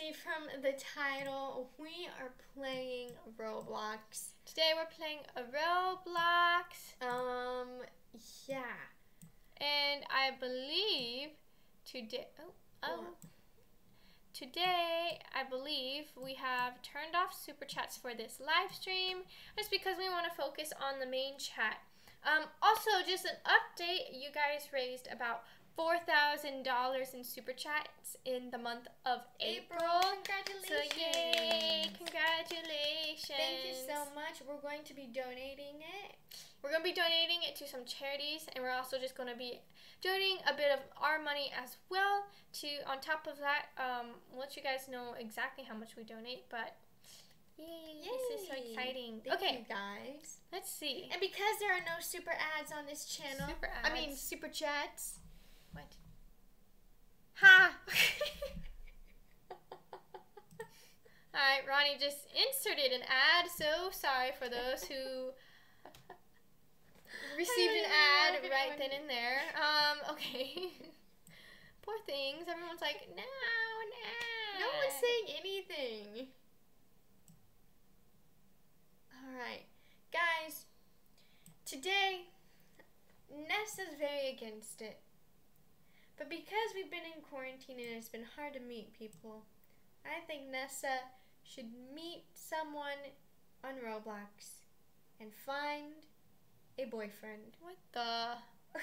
see from the title, we are playing Roblox. Today we're playing a Roblox. Yeah. And I believe today, today I believe we have turned off super chats for this live stream, just because we want to focus on the main chat. Also, just an update, you guys raised about $4,000 in super chats in the month of April. Congratulations. So yay, congratulations. Thank you so much. We're going to be donating it. We're going to be donating it to some charities, and we're also just going to be donating a bit of our money as well. On top of that, we'll let you guys know exactly how much we donate, but yay. This is so exciting. Thank okay, you guys. Let's see. And because there are no super ads on this channel, super chats. What? Ha! Alright, Ronnie just inserted an ad. So sorry for those who received an ad right then and there. Okay. Poor things. Everyone's like, no, an ad. No one's saying anything. Alright. Guys, today, Nessa's very against it. But because we've been in quarantine and it's been hard to meet people, I think Nessa should meet someone on Roblox and find a boyfriend. What the?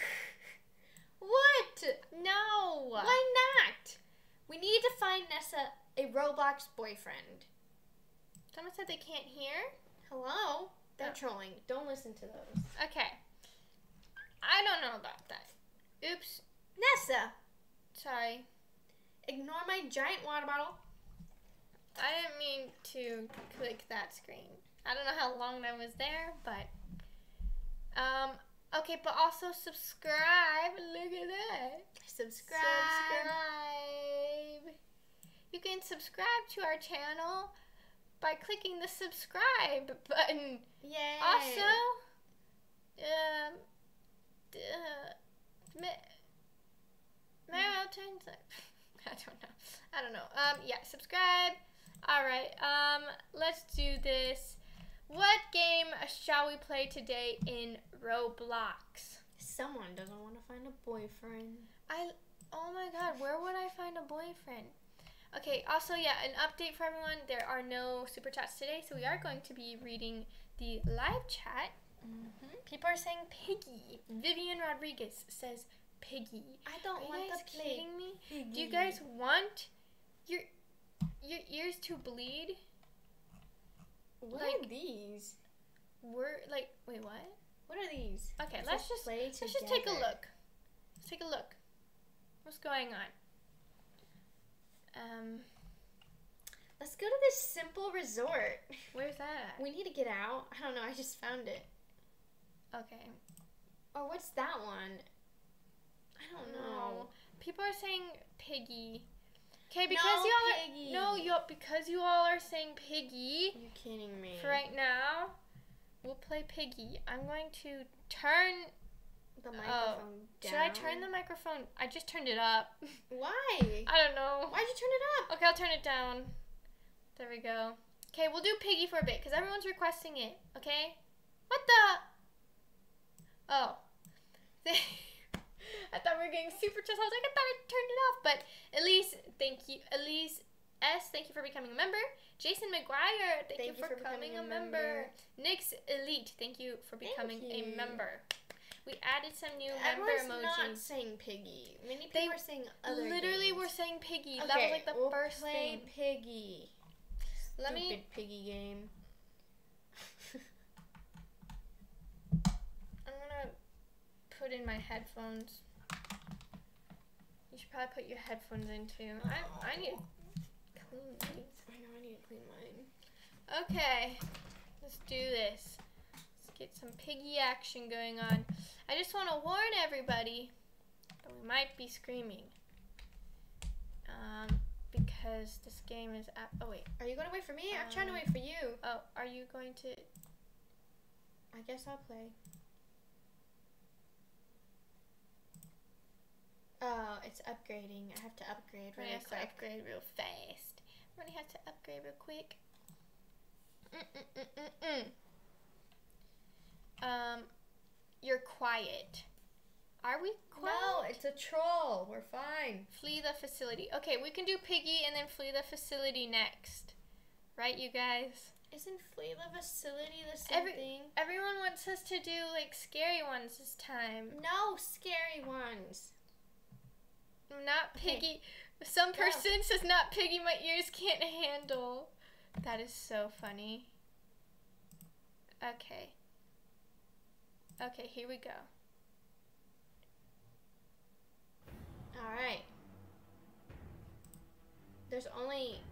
What? No. Why not? We need to find Nessa a Roblox boyfriend. Someone said they can't hear? Hello? They're trolling. Don't listen to those. Okay. I don't know about that. Oops. Nessa! Sorry. Ignore my giant water bottle. I didn't mean to click that screen. I don't know how long that was there, but okay, but also subscribe. Look at that. Subscribe. You can subscribe to our channel by clicking the subscribe button. Yay. Also, I don't know. Yeah, subscribe. Alright, let's do this. What game shall we play today in Roblox? Someone doesn't want to find a boyfriend. Oh my god, where would I find a boyfriend? Okay, also, yeah, an update for everyone. There are no super chats today, so we are going to be reading the live chat. People are saying Piggy. Vivian Rodriguez says Piggy. I don't want to play. Kidding me? Piggy. Do you guys want your ears to bleed? What are these? Wait, what? What are these? Okay, let's just take a look. Let's take a look. What's going on? Let's go to this simple resort. Where's that at? We need to get out. I don't know. I just found it. Okay. Or what's that one? I don't know. People are saying Piggy. Okay, because Piggy. because you all are saying Piggy. You're kidding me. For right now, we'll play Piggy. I'm going to turn the microphone down. Should I turn the microphone? I just turned it up. Why? I don't know. Why'd you turn it up? Okay, I'll turn it down. There we go. Okay, we'll do Piggy for a bit because everyone's requesting it. Okay? What the? Oh. I thought we were getting super chats. I was like, I thought I turned it off. But Elise, thank you. Elise S, thank you for becoming a member. Jason McGuire, thank you for becoming a member. Nyx Elite, thank you for becoming a member. We added some new member emojis. Not saying Piggy. Many people were saying other literally games. were saying Piggy. Okay, that was like the first play thing. Piggy. Let me Stupid Piggy game. I'm gonna put in my headphones. You should probably put your headphones in too. I need to clean these. I know I need to clean mine. Okay, let's do this. Let's get some Piggy action going on. I just want to warn everybody that we might be screaming. Because this game is oh wait. Are you going to wait for me? I'm trying to wait for you. Oh, are you going to? I guess I'll play. Oh, it's upgrading. I have to upgrade really quick. Upgrade real fast. Ronnie has to upgrade real quick. You're quiet. Are we quiet? No, it's a troll. We're fine. Flee the facility. Okay, we can do Piggy and then flee the facility next. Right, you guys? Isn't flee the facility the same thing? Everyone wants us to do, like, scary ones this time. No scary ones. Not Piggy. Some person says not Piggy, my ears can't handle. That is so funny. Okay. Okay, here we go. Alright. There's only...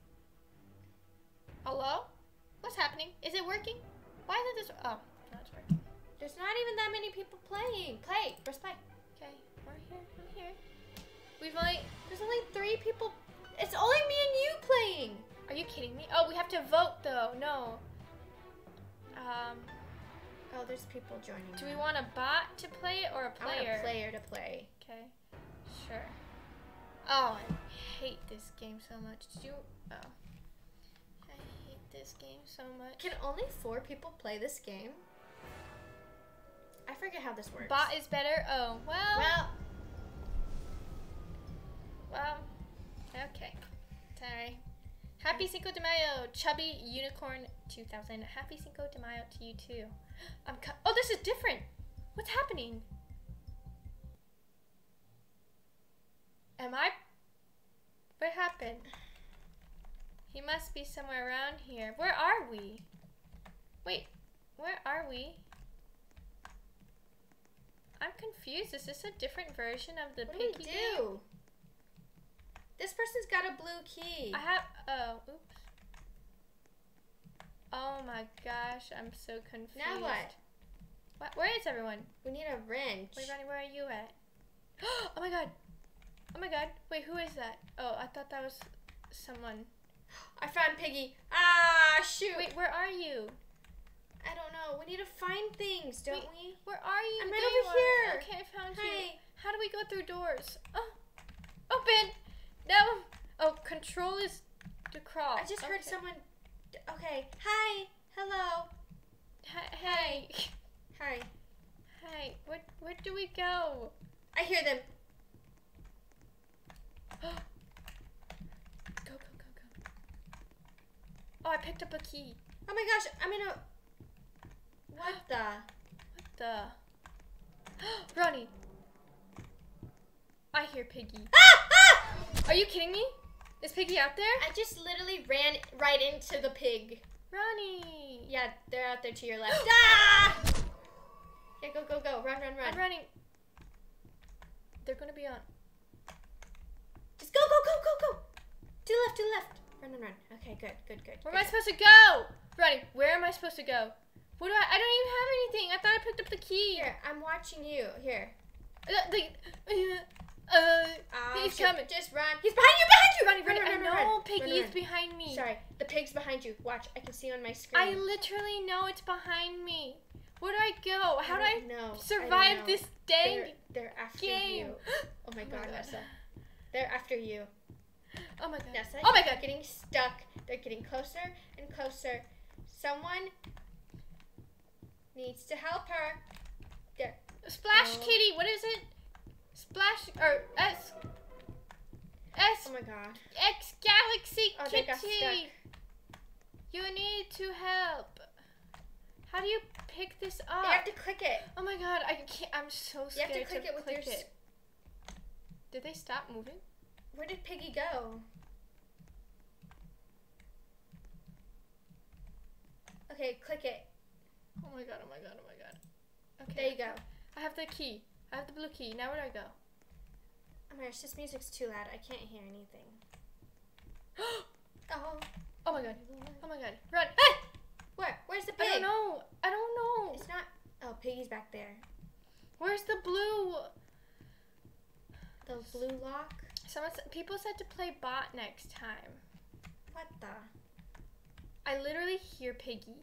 Hello? What's happening? Is it working? Why is it this... Oh, no, it's working. There's not even that many people playing. Play. Press play. Okay, we're here. I'm here. We've only... There's only 3 people. It's only me and you playing. Are you kidding me? Oh, we have to vote, though. No. Oh, there's people joining. Do we want a bot to play it or a player? I want a player to play. Okay. Sure. Oh, I hate this game so much. Did you... Oh. I hate this game so much. Can only 4 people play this game? I forget how this works. Bot is better? Oh, well... Well, okay. Sorry. Happy Cinco de Mayo, Chubby Unicorn 2000. Happy Cinco de Mayo to you too. Oh, this is different. What's happening? What happened? He must be somewhere around here. Where are we? Wait, where are we? I'm confused. Is this a different version of the Piggy game? This person's got a blue key. Oh, oops. Oh my gosh, I'm so confused. Now what? Where is everyone? We need a wrench. Wait, Ronnie, where are you at? Oh my god. Oh my god. Wait, who is that? Oh, I thought that was someone. I found Piggy. Ah, shoot. Wait, where are you? I don't know. We need to find things, don't we? Where are you? I'm right over here. Okay, I found Hi. you. How do we go through doors? Oh, open. No. Oh, control is to crawl. I just heard someone. Okay. Hi. Hello. Hey. Hi. Hi. Where do we go? I hear them. Go. Oh, I picked up a key. Oh my gosh, I'm in a... What the? Ronnie. I hear Piggy. Are you kidding me? Is Piggy out there? I just literally ran right into the pig. Ronnie. Yeah, they're out there to your left. Ah! Yeah, go. Run. I'm running. They're gonna be on. Just go. To the left. Run. Okay, good. Where am I supposed to go? Ronnie, where am I supposed to go? What do I don't even have anything. I thought I picked up the key. Here, I'm watching you. Here. He's coming. Just run. He's behind you. Ronnie, Run. Piggy is behind me. Sorry, the pig's behind you. Watch, I can see on my screen. I literally know it's behind me. Where do I go? How do I survive I don't know. this dang They're after game? you. Oh my god, Nessa. They're after you. Oh my god. Nessa, oh my you're god. Getting stuck. They're getting closer and closer. Someone needs to help her. There. Splash Kitty. What is it? Splash or S. Oh my god. X Galaxy Oh, Kitty. they got stuck. You need to help. How do you pick this up? You have to click it. Oh my god, I can't. I'm so scared You have to click it with your. Did they stop moving? Where did Piggy go? Okay, click it. Oh my god. Okay. There you go. I have the key. I have the blue key. Now where do I go? Oh my gosh, this music's too loud. I can't hear anything. Oh my god. Run. Hey! Where? Where's the pig? I don't know. It's not. Oh, Piggy's back there. Where's the blue? The blue lock? People said to play bot next time. What the? I literally hear Piggy.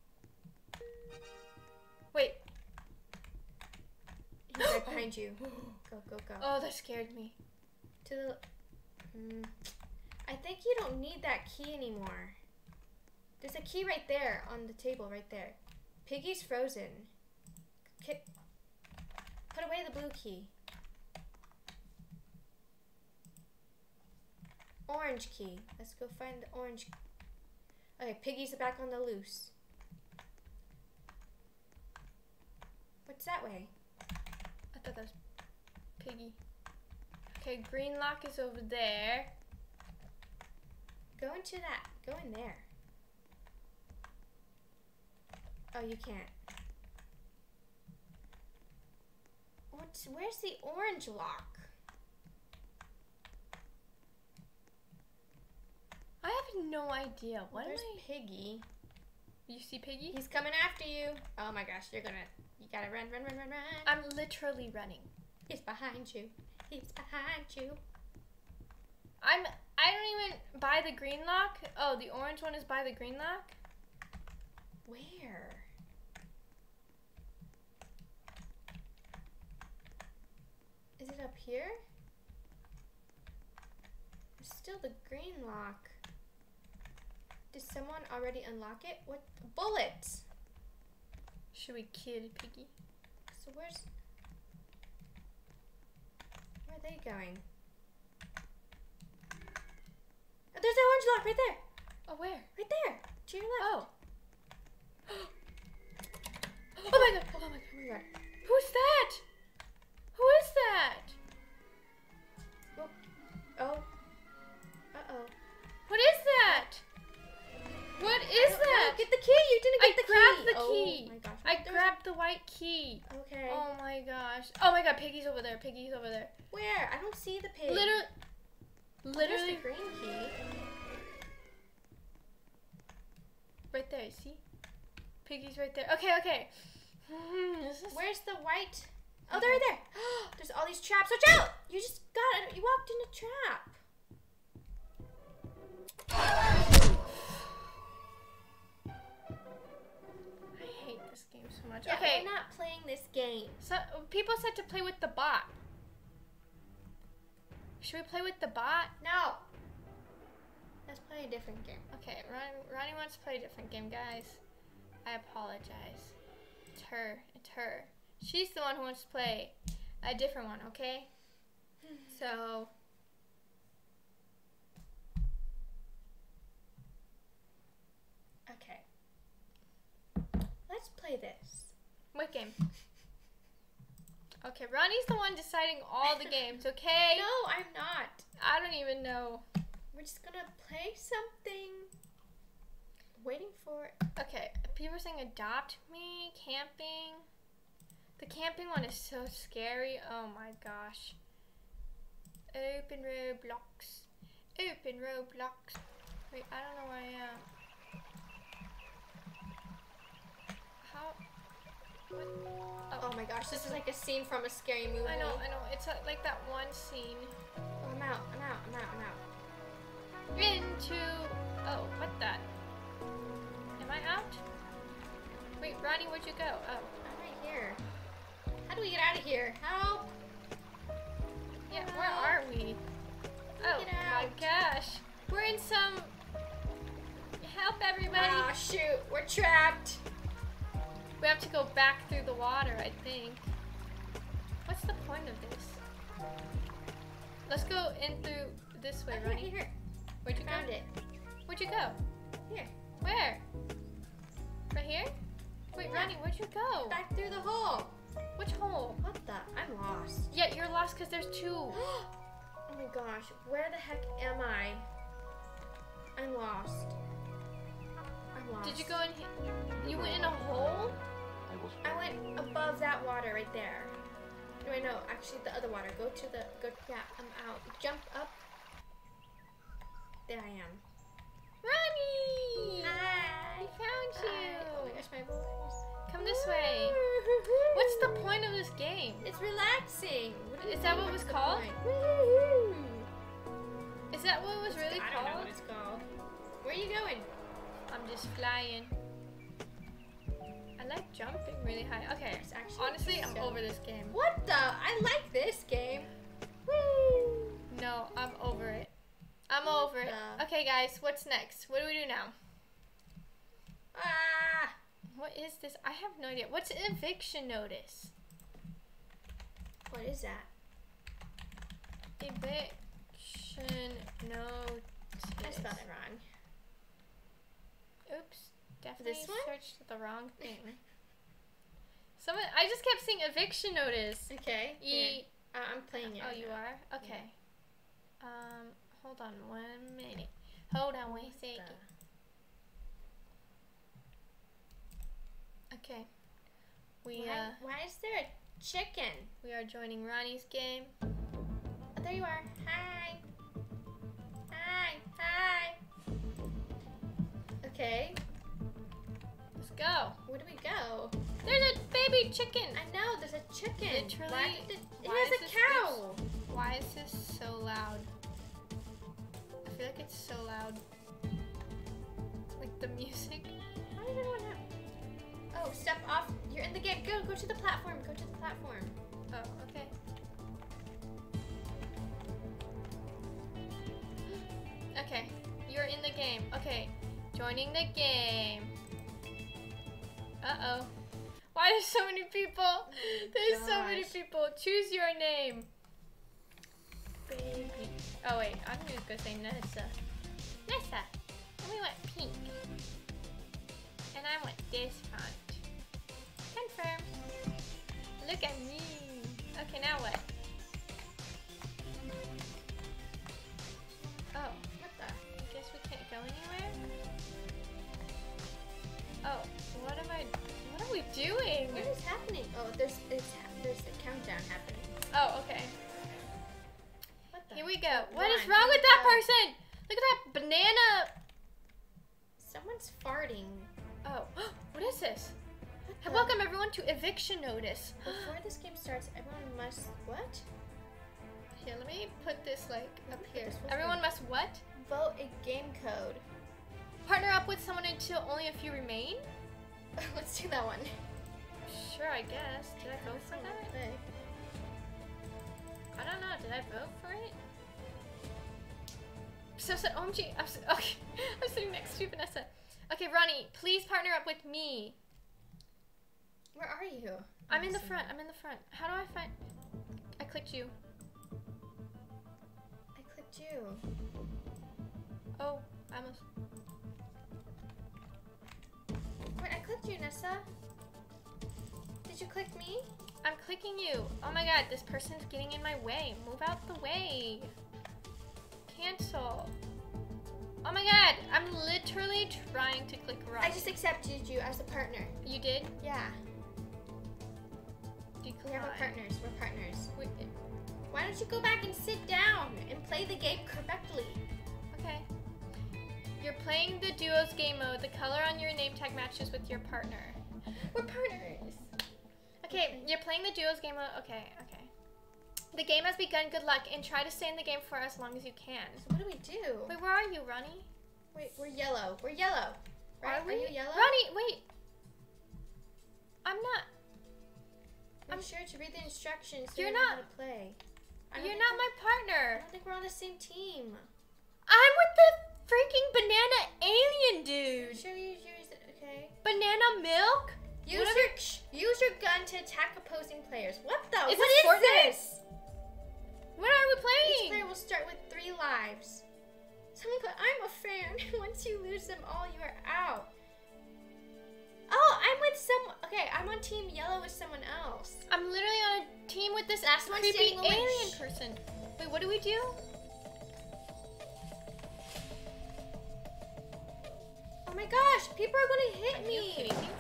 Wait. He's right behind you. Go. Oh, that scared me. To the... I think you don't need that key anymore. There's a key right there on the table, right there. Piggy's frozen. Put away the blue key. Orange key. Let's go find the orange. Okay, Piggy's back on the loose. What's that way? I thought that was Piggy. Okay, green lock is over there. Go into that. Go in there. Oh, you can't. Where's the orange lock? I have no idea. What There's am I? Piggy. You see Piggy? He's coming after you. Oh my gosh, you gotta run. I'm literally running. He's behind you. He's behind you. I don't even buy the green lock. Oh, the orange one is by the green lock? Where? Is it up here? There's still the green lock. Did someone already unlock it? What? Bullets! Should we kill Piggy? So where are they going? Oh, there's an orange lock right there! Oh, where? Right there! To your left. Oh. Oh my god! Oh my god. Who's that? Who is that? Oh. Uh-oh. What is that? What is that? Get the key! You didn't get the key! grabbed the key. Oh my gosh. I grabbed the white key. Okay. Oh my gosh. Oh my god, Piggy's over there. Piggy's over there. Where? I don't see the pig. Literally. There's Literally. the green key. Right there, see? Piggy's right there. Okay, okay. Where's the white? Oh, they're right there. There's all these traps. Watch out! You just got it. You walked in a trap. I hate this game so much. Yeah, Okay. we're not playing this game. So people said to play with the bot. Should we play with the bot? No. Let's play a different game. Okay, Ronnie wants to play a different game, guys. I apologize. It's her. It's her. She's the one who wants to play a different one, okay? So... Okay. Let's play this. What game? Okay, Ronnie's the one deciding all the games, okay? No, I'm not. I don't even know. We're just gonna play something. Waiting for it. Okay, people are saying adopt me, camping. The camping one is so scary. Oh my gosh. Open Roblox. Open Roblox. Wait, I don't know where I am. How? What? Oh my gosh, this is like a scene from a scary movie. I know. It's like that one scene. Oh, I'm out. Into... Oh, what that? Am I out? Wait, Ronnie, where'd you go? Oh. I'm right here. How do we get out of here? Help! Yeah, where are we? Oh Get my out. gosh. We're in some... Help, everybody. Ah, shoot. We're trapped. We have to go back through the water, I think. What's the point of this? Let's go in through this way, Ronnie. Here. Where'd you Found go? it. Where'd you go? Here. Where? Right here? Wait, Yeah. Ronnie, where'd you go? Back through the hole. Which hole? What the? I'm lost. Yeah, you're lost because there's two. Oh my gosh. Where the heck am I? I'm lost. I'm lost. Did you go in here? You went in a hole? I went above that water right there. No, wait, no. Actually, the other water. Yeah, I'm out. Jump up. There I am. Ronnie! Hi. We found you. Oh my gosh, my voice. Come this way. What's the point of this game? It's relaxing. What do you Is that mean, what it was what's the called? point? Woo-hoo. Is that what it was really I called? don't know what it's called. Where are you going? I'm just flying. I like jumping really high. Okay, It's actually honestly, I'm so- over this game. What the? I like this game. Woo! No, I'm over it. I'm I'm over it. Okay, guys, what's next? What do we do now? Ah! What is this? I have no idea. What's an eviction notice? What is that? Eviction notice. I spelled it wrong. Oops. Definitely This one? searched the wrong thing. I just kept seeing eviction notice. Okay. I'm playing it. Oh, you are? Okay. Hold on 1 minute. Hold on 1 second. Okay. Why is there a chicken? We are joining Ronnie's game. Oh, there you are. Hi. Hi. Hi. Okay. Let's go. Where do we go? There's a baby chicken. I know, there's a chicken. Literally. It Why has is a this cow. Why is this so loud? I feel like it's so loud. Like the music. How did everyone have? Oh, step off. You're in the game. Go to the platform. Go to the platform. Oh, okay. Okay, you're in the game. Okay, joining the game. Uh-oh. Why there's so many people? There's so many people. Choose your name. Baby. Oh wait, I'm just gonna say Nessa. Nessa. And we want pink. And I want this font. Confirm. Look at me. Okay, now what? Oh, what the? I guess we can't go anywhere? Oh, what are we doing? What is happening? Oh, there's a countdown happening. Oh, okay. What the? Here we go. What Run, is wrong here with we that go. person? Look at that banana. Someone's farting. Oh, what is this? What the- Welcome everyone to eviction notice. Before this game starts, everyone must what? Here, let me put this like up here. This was Everyone must what? Vote a game code. Partner up with someone until only a few remain? Let's do that one. Sure, I guess. Did I vote for that? Okay. I don't know. Did I vote for it? So said OMG. Okay. I'm sitting next to Vanessa. Okay, Ronnie, please partner up with me. Where are you? I'm in the front. I'm in the front. How do I find? I clicked you. I clicked you. Oh, I almost. Wait, I clicked you, Nessa. Did you click me? I'm clicking you. Oh my god, this person's getting in my way. Move out the way. Cancel. Oh my god, I'm literally trying to click right. I just accepted you as a partner. You did? Yeah. Decline. We are partners. We're partners. Wait, Why don't you go back and sit down and play the game correctly? okay. You're playing the duos game mode. The color on your name tag matches with your partner. We're partners. Okay, you're playing the duos game mode. Okay, okay. The game has begun. Good luck, and try to stay in the game for as long as you can. So what do we do? Wait, where are you, Ronnie? Wait, we're yellow. We're yellow. Right? Are we? you yellow? Ronnie, wait. I'm not. I'm sure to read the instructions so You're you know not- how to play. You're not my I partner. don't think we're on the same team. I'm with the freaking banana alien I'm dude. sure you use it. Okay. Banana milk? Use your gun to attack opposing players. What the? Is What this is Fortnite? this? What are we Each playing? player will start with 3 lives. Someone put, I'm a fan. Once you lose them all, you are out. Oh, I'm with someone. Okay, I'm on team yellow with someone else. I'm literally on a team with this Last one creepy standing alone. alien Shh. person. Wait, what do we do? Oh my gosh, people are gonna hit Are me. you kidding me?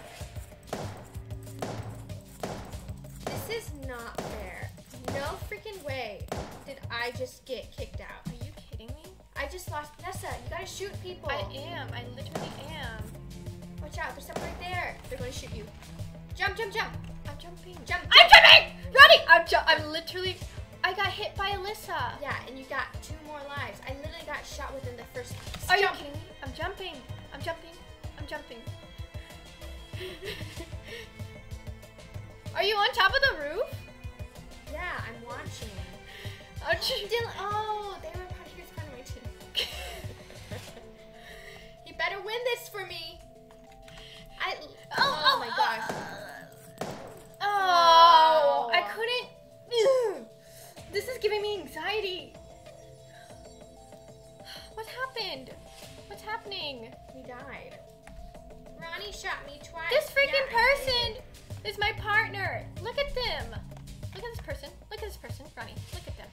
This is not fair. No freaking way did I just get kicked out. Are you kidding me? I just lost. Nessa, you gotta shoot people. I am. I literally am. Watch out, there's someone right there. They're gonna shoot you. Jump, jump, jump. I'm jumping. Jump. I'm jumping! Ronnie! I'm literally. I got hit by Alyssa. Yeah, and you got 2 more lives. I literally got shot within the first. Are you Jump. kidding me? I'm jumping. I'm jumping. I'm jumping. Are you on top of the roof? Yeah, I'm watching. Oh, gee. Dylan, oh, they were part of my team. better win this for me. Oh my gosh. Oh, I couldn't. This is giving me anxiety. What happened? What's happening? We died. Ronnie shot me twice. This freaking Yeah, I person did. is my partner. Look at them. Look at this person. Look at this person. Ronnie, look at them.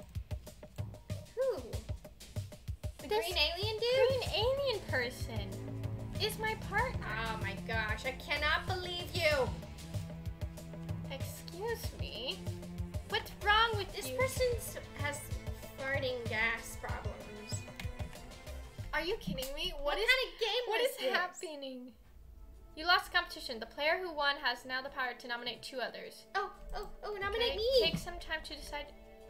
Who? The This green alien dude? green alien person is my partner. Oh my gosh, I cannot believe you. Excuse me. What's wrong with This you? person has farting gas problems. Are you kidding me? What kind of game What was is this? happening? You lost the competition. The player who won has now the power to nominate 2 others. Oh, nominate Okay, me. Take some time to decide.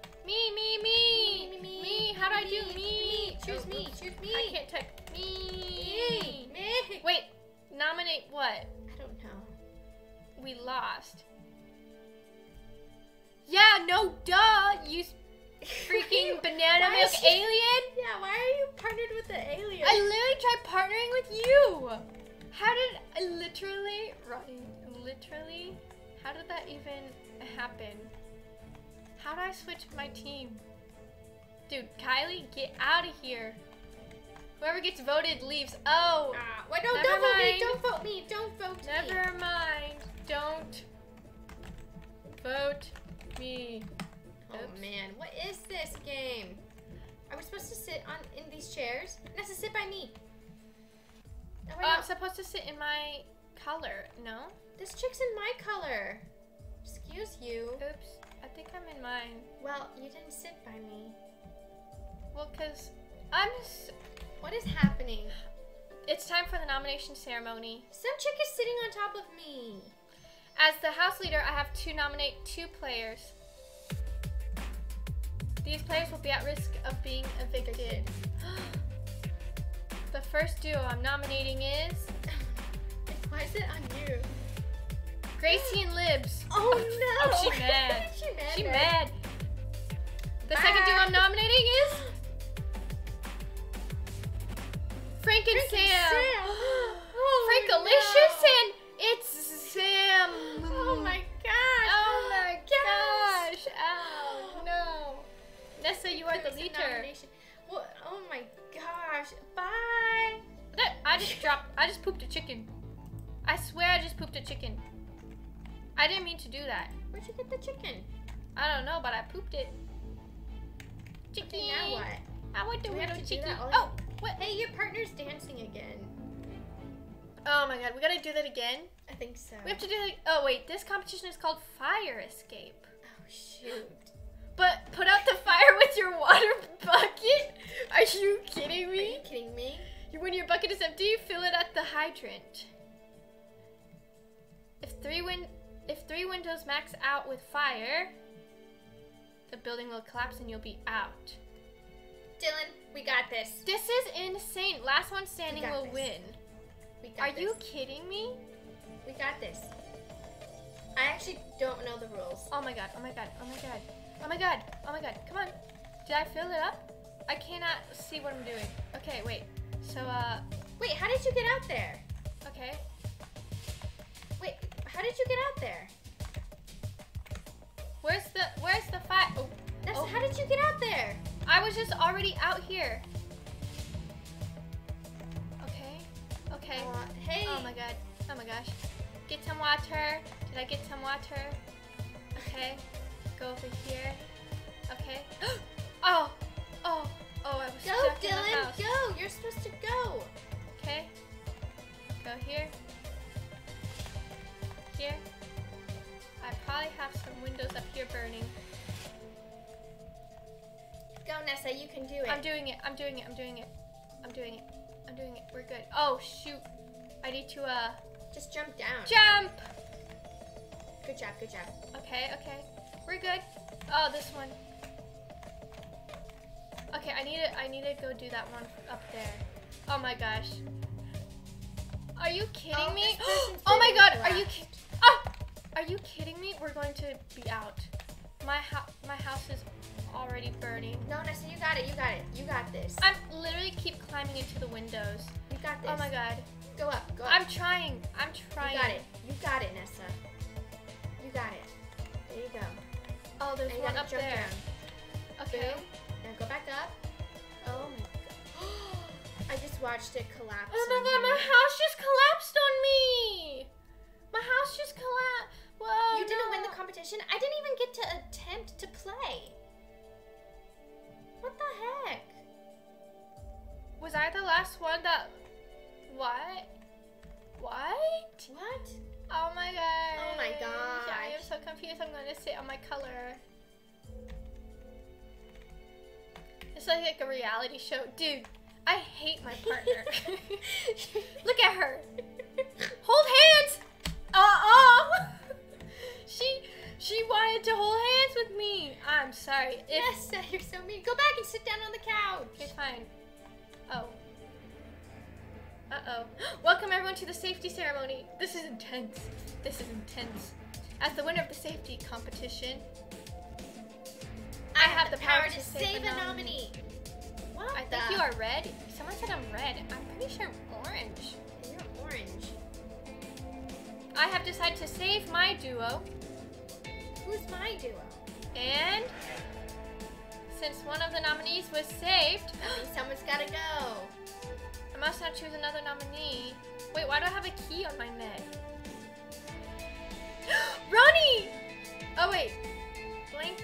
Me. How do I do me? Choose Oh, me. oops. Choose me. I can't type me. Me. Wait, nominate what? I don't know. We lost. Yeah, no, duh. You freaking banana Why milk is she- alien. Yeah, why are you partnered with the alien? I literally tried partnering with you. How did I literally, how did that even happen? How do I switch my team? Dude, Kylie, get out of here. Whoever gets voted leaves. Oh, Wait, no, Never don't vote me. mind. Don't vote me. Don't vote me. never mind. Don't vote me. Oh Oops. man, what is this game? Are we supposed to sit in these chairs? Nessa, sit by me. No, we're I'm not. supposed to sit in my color. No? This chick's in my color. Excuse you. Oops. I think I'm in mine. Well, you didn't sit by me. Well, because I'm... What is happening? It's time for the nomination ceremony. Some chick is sitting on top of me. As the house leader, I have to nominate 2 players. These players will be at risk of being evicted. The first duo I'm nominating is Why is it on you? Gracie and Libs. Oh no! Oh, she mad. She mad. She babe. mad. The second duo I'm nominating is Frank and Sam. Oh, Frankalicious no. and it's Sam. Oh my gosh! Oh my Yes. gosh! Ow, no. Nessa, you are the There's a leader. nomination. What? Oh my gosh! Bye. I just pooped a chicken. I swear I just pooped a chicken. I didn't mean to do that. Where'd you get the chicken? I don't know, but I pooped it. Chicken. Okay, now what? I want the Do we have little to do chicken. that all Oh, what? Hey, your partner's dancing again. Oh my god, we gotta do that again? I think so. We have to do like, oh wait, this competition is called Fire Escape. Oh shoot! But put out the fire with your water bucket? Are you kidding Are me? you kidding me? When your bucket is empty, fill it at the hydrant. If three windows max out with fire, the building will collapse and you'll be out. Dylan, we got this. This is insane. Last one standing We got will this. win. We got Are this. you kidding me? We got this. I actually don't know the rules. Oh my god, oh my god, oh my god. Oh my god, oh my god. Come on. Did I fill it up? I cannot see what I'm doing. Okay, wait. So, Wait, how did you get out there? okay. Wait, how did you get out there? Where's the fire? Oh, Nessa, Oh. how did you get out there? I was just already out here. Okay. Okay. Hey. Oh my god. Oh my gosh. Get some water. Did I get some water? Okay. Go over here. Okay. Oh. Oh. Oh, I was Go, stuck in the Dylan, house. go. You're supposed to go. Okay. Go here. Here. I probably have some windows up here burning. Go, Nessa, you can do it. I'm doing it. I'm doing it. I'm doing it. I'm doing it. I'm doing it. We're good. Oh, shoot. I need to, Just jump down. jump! Good job, good job. Okay, okay. We're good. Oh, this one. Okay, I need to go do that one up there. Oh my gosh. Are you kidding Oh, me? this person's Oh my building god, are you collapsed. Are you kidding me? We're going to be out. My house is already burning. No, Nessa, you got it, you got it. You got this. I'm literally keep climbing into the windows. We got this. Oh my god. Go up, go up. I'm trying. You got it, Nessa. You got it. There you go. Oh, there's Now you one gotta up jump there. down. Okay. Boom. Now go back up. Oh my god. I just watched it collapse. Oh my on god, you. my house just collapsed on me. My house just collapsed. Whoa. You didn't win the competition. I didn't even get to attempt to play. What the heck? Was I the last one that... What? What? What? Oh my god. Oh my gosh. I am so confused. I'm going to sit on my color. It's like a reality show. Dude, I hate my partner. Look at her. Hold hands. She wanted to hold hands with me. I'm sorry. Yes, you're so mean. Go back and sit down on the couch. Okay, fine. Oh. Uh-oh. Welcome everyone to the safety ceremony. This is intense. This is intense. As the winner of the safety competition, I have the power to save a nominee. What I think you are red. Someone said I'm red. I'm pretty sure I'm orange. You're orange. I have decided to save my duo. Who's my duo? And since one of the nominees was saved, That means someone's gotta go. I must not choose another nominee. Wait, why do I have a key on my neck? Ronnie! Oh wait. Blink.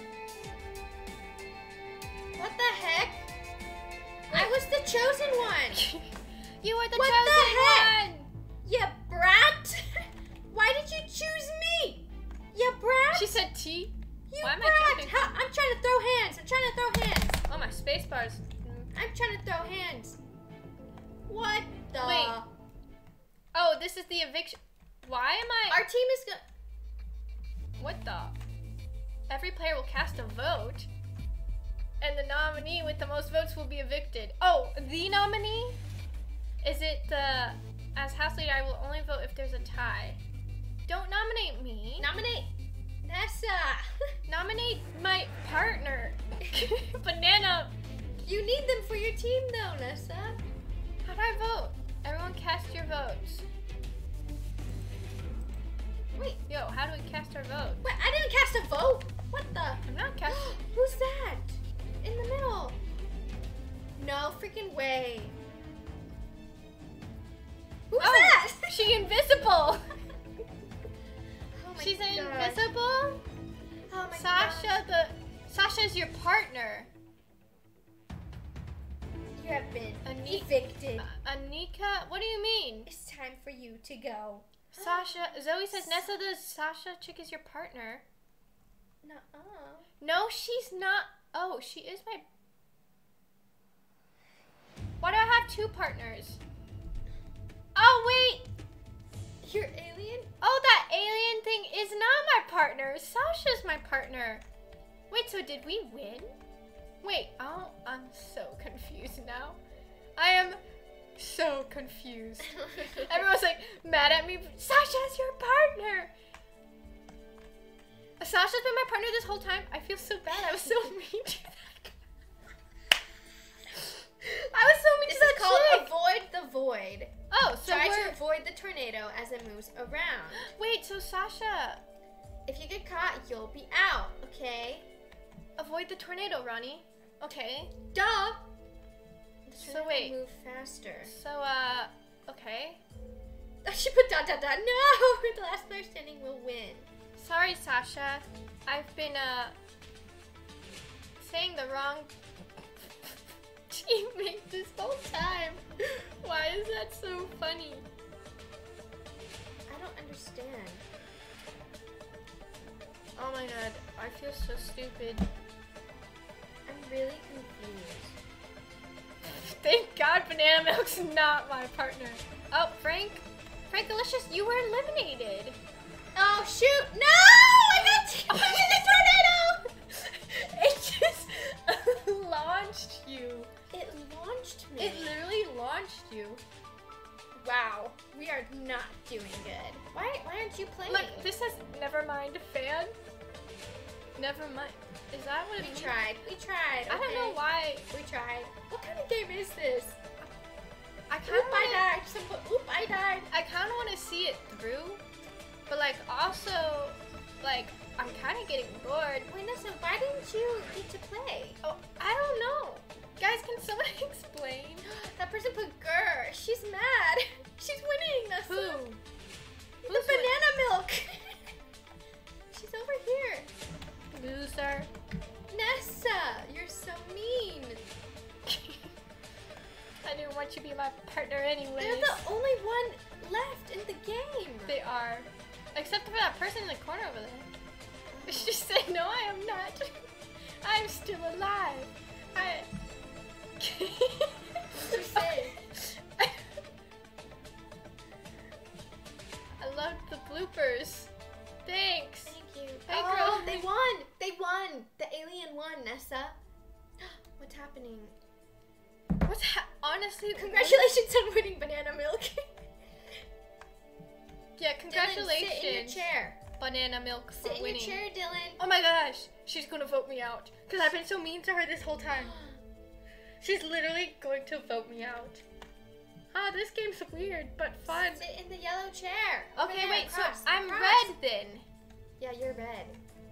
What the heck? I was the chosen one. You were the What chosen the heck? one! You brat! Why did you choose me? You brat! She said T. You Why am I brat! jumping? I'm trying to throw hands. I'm trying to throw hands. Oh, my space bars. I'm trying to throw hands. What the? Wait. Oh, this is the eviction. Why am I? Our team is good. What the? Every player will cast a vote, and the nominee with the most votes will be evicted. Oh, the nominee? Is it the? As house leader, I will only vote if there's a tie. Don't nominate me. Nominate Nessa. Nominate my partner. Banana. You need them for your team though, Nessa. How do I vote? Everyone cast your votes. Wait, Yo, how do we cast our votes? wait, I didn't cast a vote. What the? I'm not casting. Who's that? In the middle. No freaking way. Who's that? She invisible. Oh my She's gosh. invisible. Oh my Sasha, gosh. Sasha's your partner. You have been Ani- evicted. Anika, what do you mean? It's time for you to go. Sasha, Zoe says Nessa, the Sasha chick is your partner. Nuh-uh. No, she's not. Oh, she is my. Why do I have two partners? Oh wait. You're alien? Oh, that alien thing is not my partner. Sasha's my partner. Wait, so did we win? Wait, oh, I'm so confused now. I am so confused. Everyone's like mad at me. Sasha's your partner. Sasha's been my partner this whole time. I feel so bad. I was so mean to that guy. I was so mean This to that is called chick. Avoid the Void. Oh, so Try we're... to avoid the tornado as it moves around. Wait, so Sasha, If you get caught, you'll be out, okay? avoid the tornado, Ronnie. Okay. Duh! The So tornado wait. will move faster. So, okay. She put dot dot dot. No! The last player standing will win. Sorry, Sasha. I've been, saying the wrong teammate this whole time. Why is that so funny? I don't understand. Oh my god, I feel so stupid. I'm really confused. Thank God Banana Milk's not my partner. Oh, Frank? Frankalicious, you were eliminated. Oh shoot! No! I got taken by the tornado! It just launched you. It launched me. It literally launched you. Wow, we are not doing good. Why aren't you playing? Look, this says Nevermind fan. Never mind. Is that what it means? We tried. I don't know okay? why. We tried. What kind of game is this? I kind of died. Someone, I died. I kind of want to see it through, but like also, like I'm kind of getting bored. Wait, Nessa, why didn't you get to play? Oh, I don't know. Guys, can someone explain? That person put Grr. She's mad. She's winning, Nessa. Who? The banana milk. She's over here. Loser. Nessa, you're so mean. I didn't want you to be my partner anyways. They're the only one left in the game. They are. Except for that person in the corner over there. She said, no, I am not. I'm still alive. What'd you say? I loved the bloopers. Thanks. Thank you. Hey, Oh, girl. they won. They won. The alien won, Nessa. What's happening? Honestly, Congratulations on winning banana milk. Yeah, congratulations. Dylan, sit in your chair. Banana milk for Sit in winning. your chair, Dylan. Oh my gosh, she's gonna vote me out. Because I've been so mean to her this whole time. She's literally going to vote me out. Ah, this game's weird, but fun. Sit in the yellow chair. Over Okay, there, wait, across, so I'm across. red then. Yeah, you're red.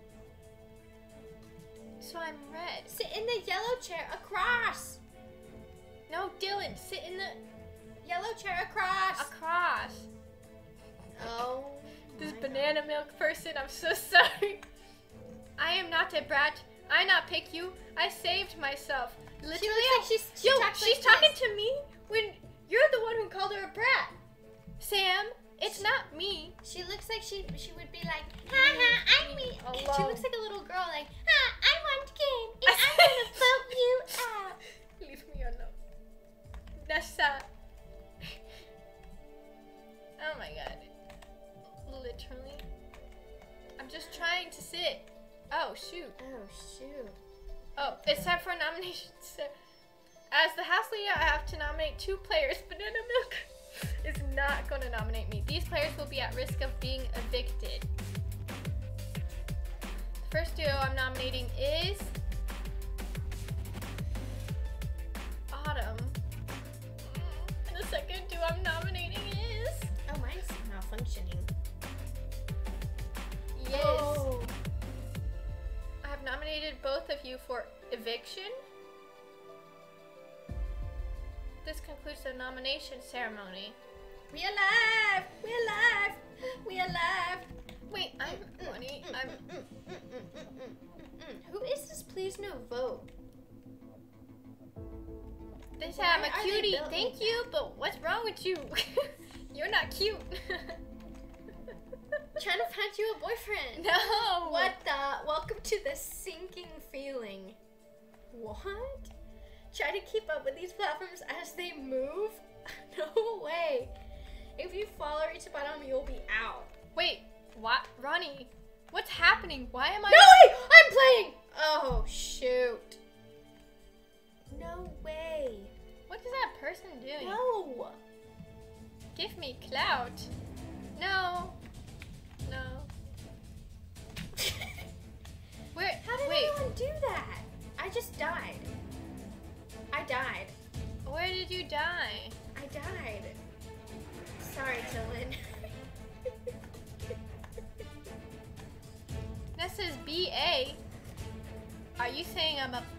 So I'm red. Sit in the yellow chair across. No, Dylan, sit in the Yellow chair across. across. Oh. This my banana milk person, I'm so sorry. I am not a brat. I not pick you. I saved myself. Literally, She looks like she talks she's like talking this. to me when you're the one who called her a brat. Sam, it's not me. She looks like she would be like, ha, I'm me. She Alone. looks like a little girl, like, ha, I want game, and I'm gonna vote you out. Leave me alone. Nessa. Oh my god. Literally. I'm just trying to sit. Oh, shoot. Oh shoot. Oh, it's time for nominations. As the house leader, I have to nominate 2 players. Banana Milk is not going to nominate me. These players will be at risk of being evicted. The first duo I'm nominating is Autumn. And the second duo I'm nominating is Oh, mine's malfunctioning. Yes. Whoa. I have nominated both of you for eviction. This concludes the nomination ceremony. We alive! We alive! We alive! Wait, I'm funny. I'm Who is this? Please no vote. this Why I'm a are they cutie. built Thank like you, but what's wrong with you? You're not cute. Trying to find you a boyfriend. No. What the? Welcome to the sinking feeling. What? Try to keep up with these platforms as they move? No way. If you fall or reach the bottom, you'll be out. Wait, what? Ronnie, what's happening? Why am I? No way! I'm playing! Oh, shoot. No way. What is that person doing? No. Give me clout. No. No. Where? How did wait, anyone do that? I just died. I died. where did you die? I died. Sorry, Dylan. That says BA. Are you saying I'm a...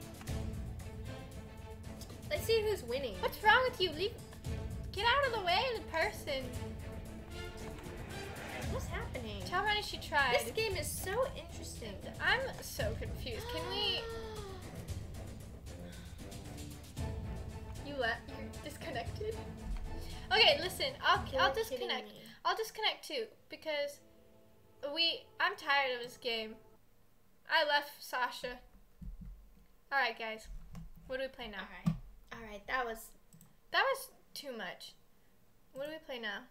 Let's see who's winning. What's wrong with you? Leave... Get out of the way of the person. What's happening? Tell Ronnie she tried. This game is so interesting. I'm so confused. Can we... You're disconnected? Okay, listen. I'll You're disconnect. kidding me. I'll disconnect too because I'm tired of this game. I left Sasha. All right, guys. What do we play now? All right. That was too much. What do we play now?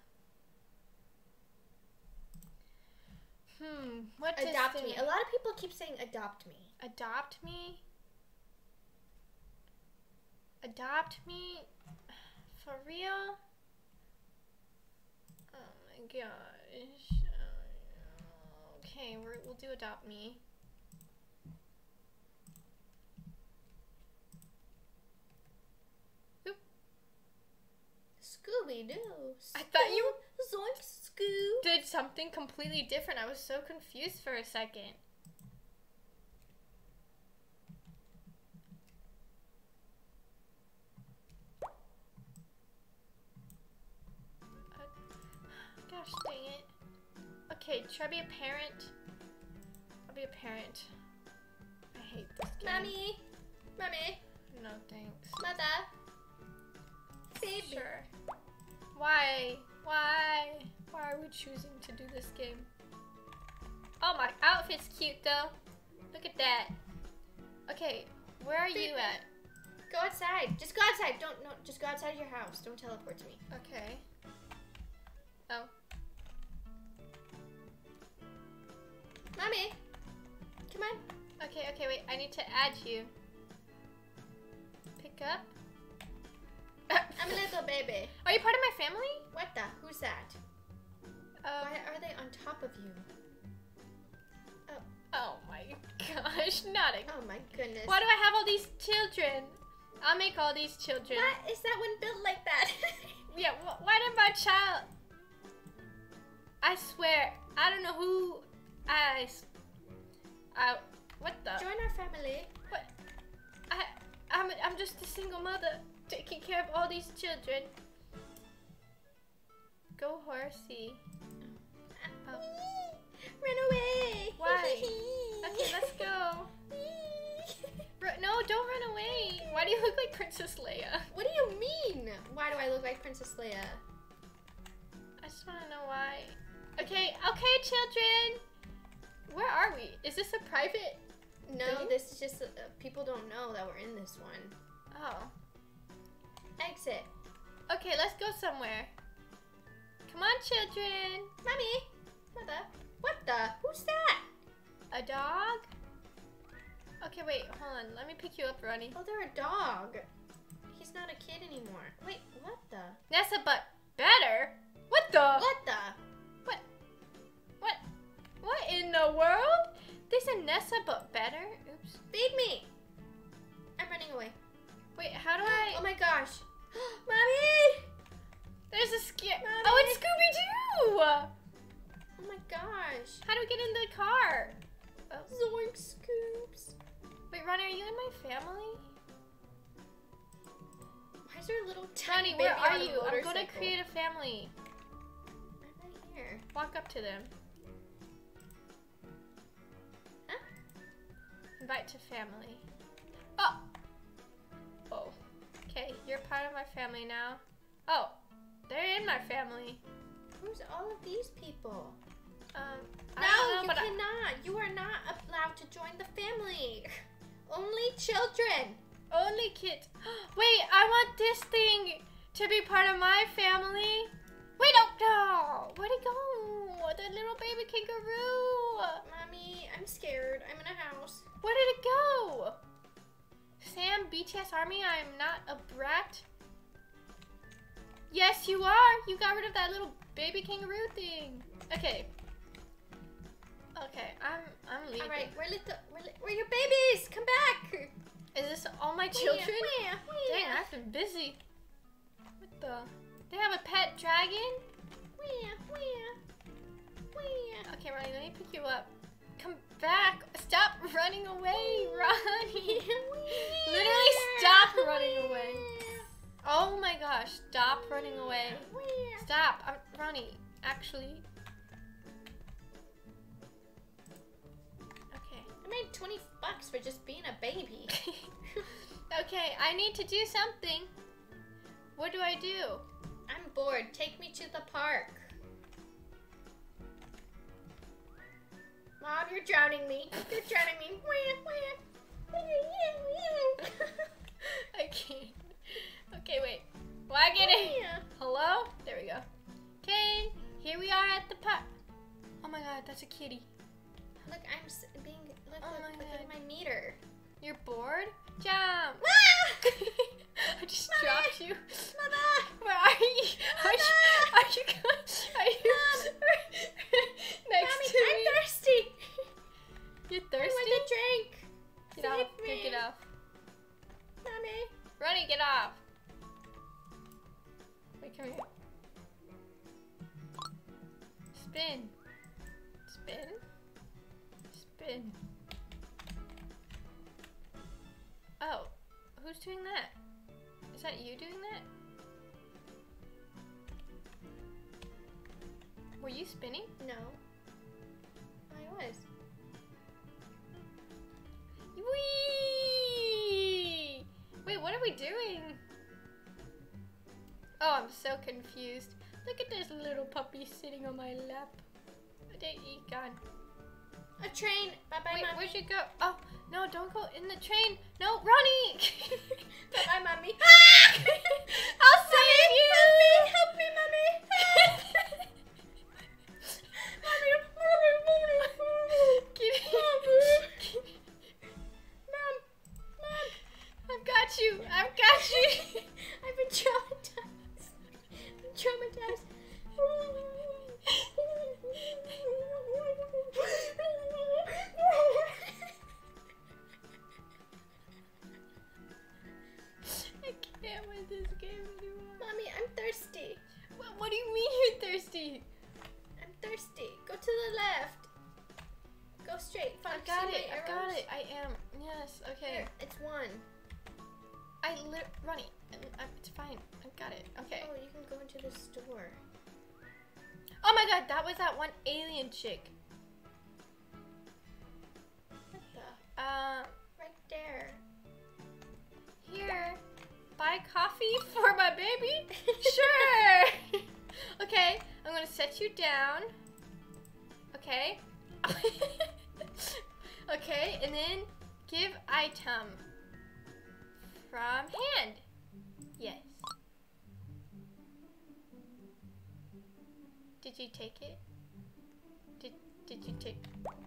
What does Adopt Me. A lot of people keep saying Adopt Me. Adopt me? Adopt me? For real? Oh my gosh. Okay, we'll do Adopt Me. Scooby-Doo. I thought you Zoink Scoo. did something completely different. I was so confused for a second. Gosh dang it. Okay, should I be a parent? I'll be a parent. I hate this game. Mommy. Mommy. No thanks. Mother. Save me. Sure. Why? Why? Why are we choosing to do this game? Oh, my outfit's cute though. Look at that. Okay, where are you at? Go outside. Just go outside. Just go outside your house. Don't teleport to me. Okay. Oh. Mommy. Come on. Okay, wait. I need to add you. Pick up. I'm a little baby. Are you part of my family? What the? Who's that? Why are they on top of you? Oh my gosh, not again. Oh my goodness. Why do I have all these children? I'll make all these children. What? Is that one built like that? Yeah, why did my child... I swear, I don't know who... what the... Join our family. What? I'm just a single mother taking care of all these children. Go horsey. Oh. Run away. Why? Okay, let's go. No, don't run away. Why do you look like Princess Leia? What do you mean? Why do I look like Princess Leia? I just want to know why. Okay, children. Where are we? Is this a private? No, thing? this is just people don't know that we're in this one. Oh. Exit. Okay, let's go somewhere. Come on, children. Mommy. Mother. What the? Who's that? A dog? Okay, wait, hold on. Let me pick you up, Ronnie. Oh, they're a dog. He's not a kid anymore. Wait, what the? Nessa, but better? What the? What the? What in the world? They said Nessa, but better? Oops. Feed me. I'm running away. Wait, how do I... Oh my gosh. Mommy! There's a scare... Mommy. Oh, it's Scooby-Doo! Oh my gosh. How do we get in the car? Oh. Zoink Scoops. Wait, Ronnie, are you in my family? Why is there a little tiny Ronnie, where baby are on a you? I'm going to motorcycle? create a family. I'm right here. Walk up to them. Huh? Invite to family. Oh! Oh. Okay, you're part of my family now. Oh, they're in my family. Who's all of these people? I No, don't know, you but cannot. You are not allowed to join the family. Only children. Only kids. Wait, I want this thing to be part of my family. Wait, no. Where'd it go? The little baby kangaroo. Mommy, I'm scared. I'm in a house. Where did it go? Sam, BTS Army, I'm not a brat. Yes, you are. You got rid of that little baby kangaroo thing. Okay. Okay, I'm leaving. All right, we're your babies. Come back. Is this all my children? Where? Dang, I've been busy. What the? They have a pet dragon? Where? Okay, Ronnie, let me pick you up. Come back. Stop running away, Ronnie. Literally stop running away. Oh my gosh, stop running away. Stop. Ronnie, actually. Okay. I made $20 for just being a baby. Okay, I need to do something. What do I do? I'm bored. Take me to the park. Mom, you're drowning me. You're drowning me. I can't. Okay, wait. Well, I get it. Hello? There we go. Okay, here we are at the park. Oh my god, that's a kitty. Look, I'm being. Look, Oh look, my look at God. my meter. You're bored? Jump! I just Mommy! dropped you. Mother! Where are you? Are you next Mommy, to I'm me? thirsty. You're I thirsty? want a drink. Get off. Save me. Get off. Mommy. Ronnie, get off. Wait, come here. spin. Spin. Spin. Oh, who's doing that? Is that you doing that? Were you spinning? No. I was. Whee! Wait, what are we doing? Oh, I'm so confused. Look at this little puppy sitting on my lap. He gone. A train. Bye-bye, Wait, Mommy. where'd you go? Oh, no, don't go in the train. No, Ronnie! Bye-bye, Mommy. I'll save you! Help me, Mommy. Mommy. Mom. I've got you. I've got you. I've been traumatized. I can't win this game anymore. Mommy, I'm thirsty. What do you mean you're thirsty? I'm thirsty. Go to the left. Go straight. I've got it. I've got it. I am. Yes. Okay. Here, it's one. Ronnie. It's fine. I've got it. Okay. Oh, you can go into the store. Oh my God, that was that one alien chick. What the? Right there. Here. Buy coffee for my baby? Sure. Okay, I'm gonna set you down. Okay. Okay, and then give item from hand. Yes. Did you take it? Did you take?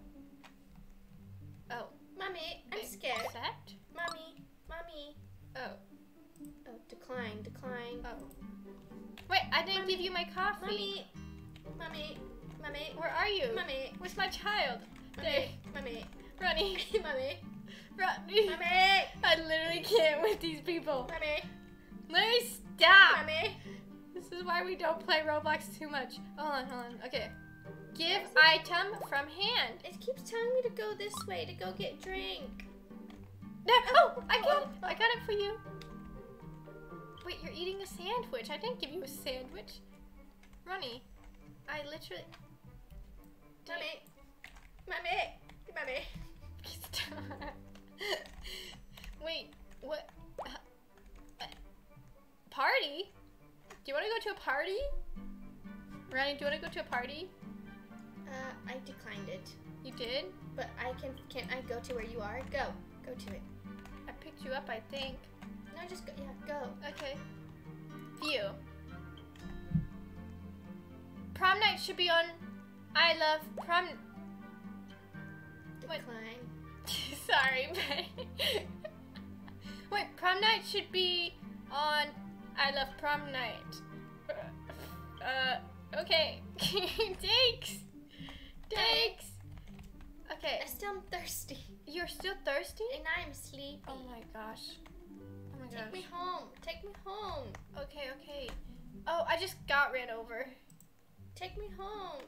Oh. Mommy, I'm scared. Accept? Mommy. Oh. Oh, decline. Oh. Wait, I didn't give you my coffee. Mommy. Where are you? Mommy. Where's my child? There. Mommy. Ronnie. Mommy. Ronnie. Mommy. I literally can't with these people. Mommy. Larry, stop. Mommy. This is why we don't play Roblox too much. Hold on. Okay. Give item from hand. It keeps telling me to go this way to go get drink. No. Oh, I got it. I got it for you. Wait, you're eating a sandwich. I didn't give you a sandwich. Ronnie, I literally... Mommy. Stop. Wait, what? Party? Do you want to go to a party? Ronnie, do you want to go to a party? I declined it. You did? But can't I go to where you are? Go to it. I picked you up, I think. No, just go, go. Okay. View. Prom night should be on I love prom... Decline. Sorry, but... Wait, prom night should be on I love prom night. Okay. Thanks. Okay. I still am thirsty. You're still thirsty? And I'm sleepy. Oh my gosh. Take me home. Okay. Oh, I just got ran over. Take me home.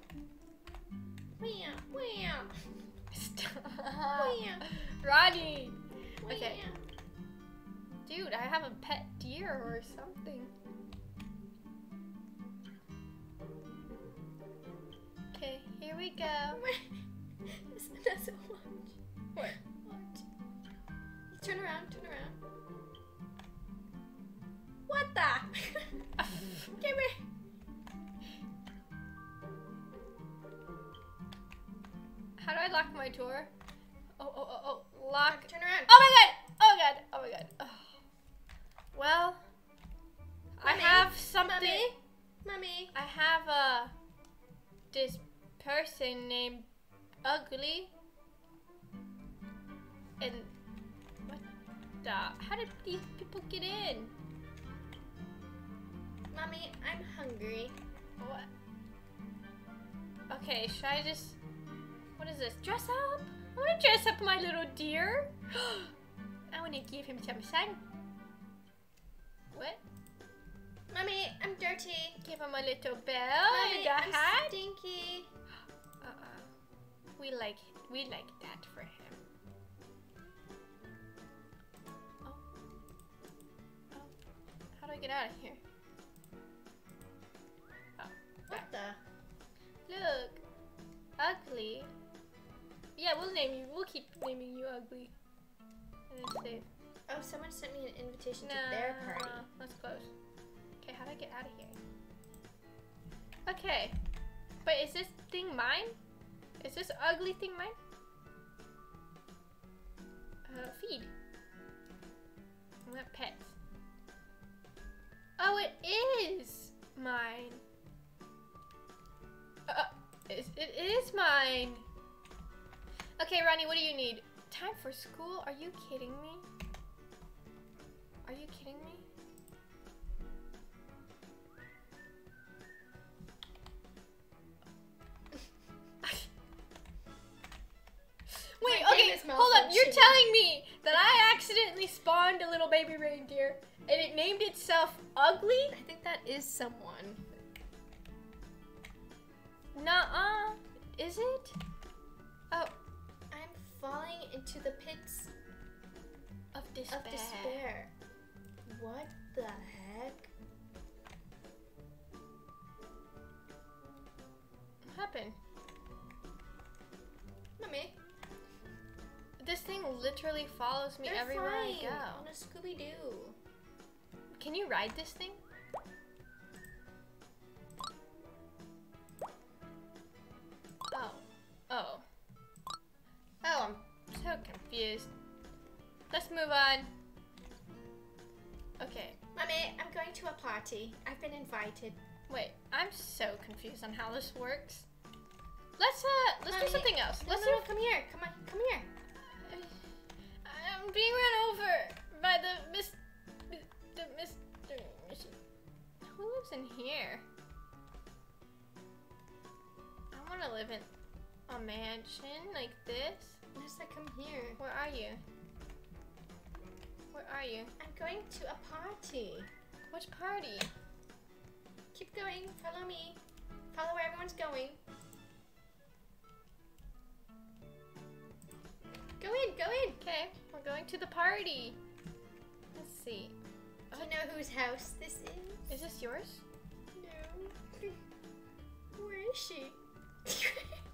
Wham. Stop. Wham. Ronnie. Wham. Okay. Dude, I have a pet deer or something. Okay, here we go. This doesn't watch. What? Turn around. What the? Give me. How do I lock my door? Oh, lock. Turn around. Oh my god. Oh. Well, Mommy, I have something. Mommy. I have this person named Ugly. And what the? How did these people get in? Mommy, I'm hungry. What? Okay, should I just... What is this? Dress up? I want to dress up my little deer. I want to give him some sun. What? Mommy, I'm dirty. Give him a little bell Mommy, and a I'm hat. stinky. We like that for him. Oh. How do I get out of here? Oh. What the? Look. Ugly. Yeah, we'll keep naming you Ugly. And then save. Oh, someone sent me an invitation to their party. Let's close. Okay, how do I get out of here? Okay. But is this thing mine? Is this ugly thing mine? Feed. I want pets. Oh, it is mine. It is mine. Okay, Ronnie, what do you need? Time for school? Are you kidding me? Are you kidding me? Wait, okay, hold up. You're telling me that I accidentally spawned a little baby reindeer and it named itself Ugly? I think that is someone. Nuh-uh. Is it? Oh. I'm falling into the pits Of despair. What the heck? What happened? Mommy, This thing literally follows me they're everywhere flying I go. on a Scooby-Doo. Can you ride this thing? Oh. Oh. Oh, I'm so confused. Let's move on. Okay. Mommy, I'm going to a party. I've been invited. Wait, I'm so confused on how this works. Let's do Mommy, something else. No, Let's no, come here. Come on, come here. I'm being run over by the Mr. Who lives in here? I want to live in a mansion like this. Nessa, come here. Where are you? Where are you? I'm going to a party. Which party? Keep going. Follow me. Follow where everyone's going. Go in, go in. Okay, we're going to the party. Let's see. Do you know whose house this is? Is this yours? No. Where is she? Is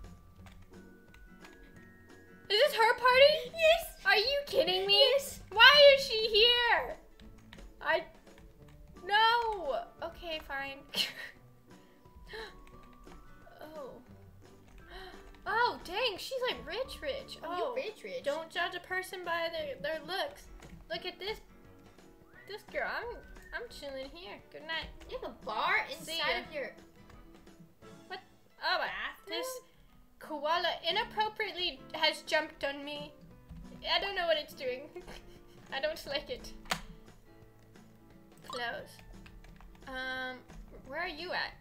this her party? Yes. Are you kidding me? Yes. Why is she here? No. Okay, fine. Oh. Oh, dang, she's like rich. Oh, you rich. Don't judge a person by their looks. Look at this girl. I'm chilling here. Good night. You have a bar See inside ya. of your What? Oh, bathroom? this koala inappropriately has jumped on me. I don't know what it's doing. I don't like it. Close. Where are you at?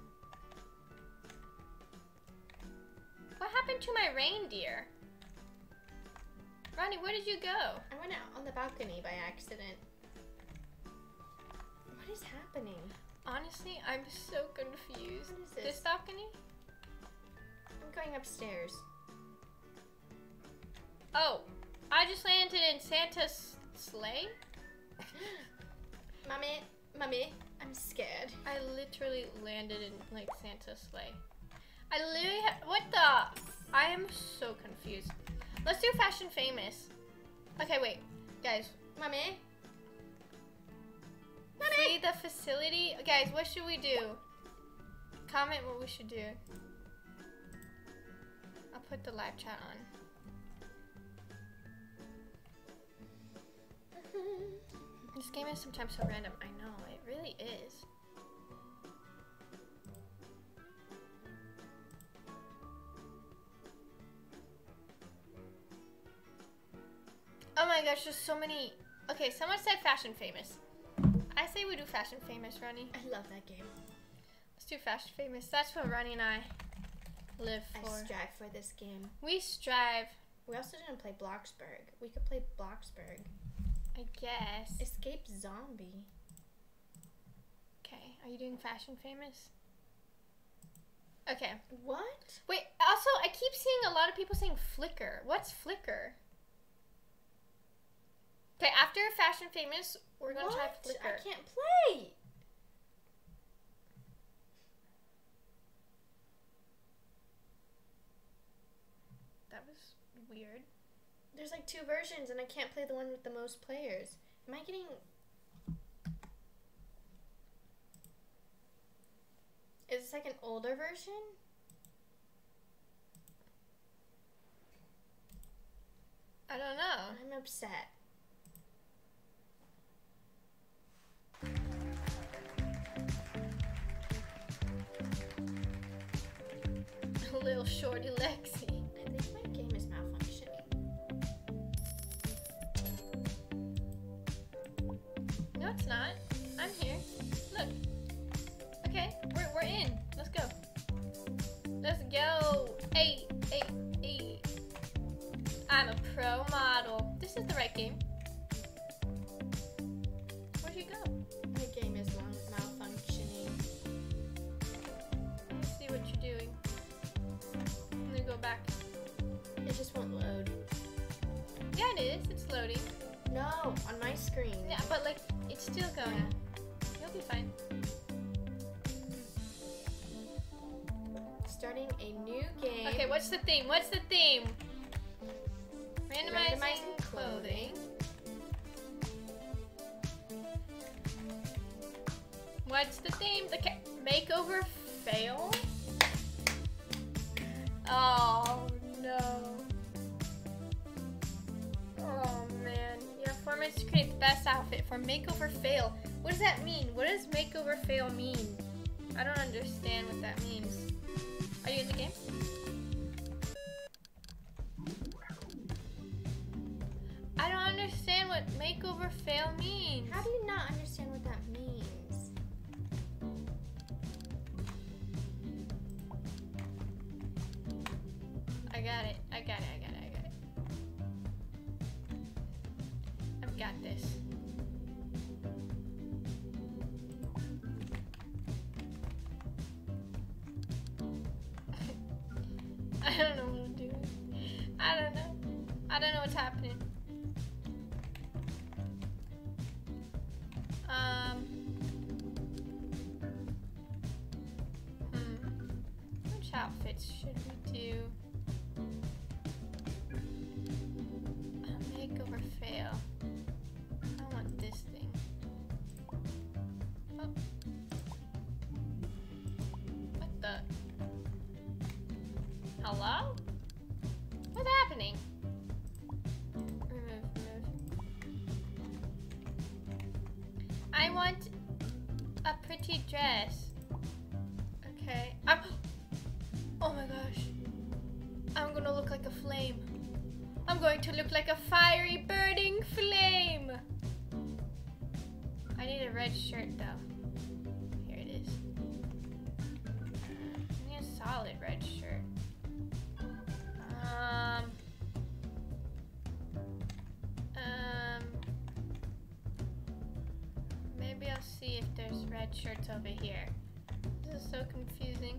What happened to my reindeer? Ronnie, where did you go? I went out on the balcony by accident. What is happening? Honestly, I'm so confused. What is this? This balcony? I'm going upstairs. Oh, I just landed in Santa's sleigh? Mommy, I'm scared. I literally landed in like Santa's sleigh. I literally what the? I am so confused. Let's do Fashion Famous. Okay, wait, guys. Mommy? See the facility? Guys, what should we do? Comment what we should do. I'll put the live chat on. This game is sometimes so random. I know, it really is. Oh my gosh, there's so many. Okay, someone said Fashion Famous. I say we do Fashion Famous, Ronnie. I love that game. Let's do Fashion Famous. That's what Ronnie and I live for. I strive for this game. We strive. We also didn't play Bloxburg. We could play Bloxburg. I guess. Escape Zombie. Okay, are you doing Fashion Famous? Okay. What? Wait, also, I keep seeing a lot of people saying Flickr. What's Flickr? Okay, after Fashion Famous, we're gonna try Flickr. I can't play. That was weird. There's like 2 versions, and I can't play the one with the most players. Am I getting... Is this like an older version? I don't know. I'm upset. Little shorty Lexi. I think my game is malfunctioning. No, it's not. I'm here. Look. Okay, we're in. Let's go. Let's go. Hey. I'm a pro model. This is the right game. Where'd you go? My game is malfunctioning. Let's see what you're doing. I'm gonna go back. It just won't load. Yeah, it is. It's loading. No, on my screen. Yeah, but like, it's still going. You'll be fine. Starting a new game. Okay, what's the theme? What's the theme? Randomizing clothing. What's the theme? The makeover fail? Oh no. Oh man. You have 4 minutes to create the best outfit for makeover fail. What does that mean? What does makeover fail mean? I don't understand what that means. Are you in the game? I don't understand what makeover fail means. How do you not understand what that means? I got it. I've got this. I don't know what I'm doing. I don't know what's happening. Which outfits should we do? Makeover fail. I want this thing. Oh. What the? Hello? What's happening? Remove. I want a pretty dress. Okay. Oh my gosh. I'm gonna look like a flame. I'm going to look like a fiery burning flame. I need a red shirt though. Here it is. I need a solid red shirt. Maybe I'll see if there's red shirts over here. This is so confusing.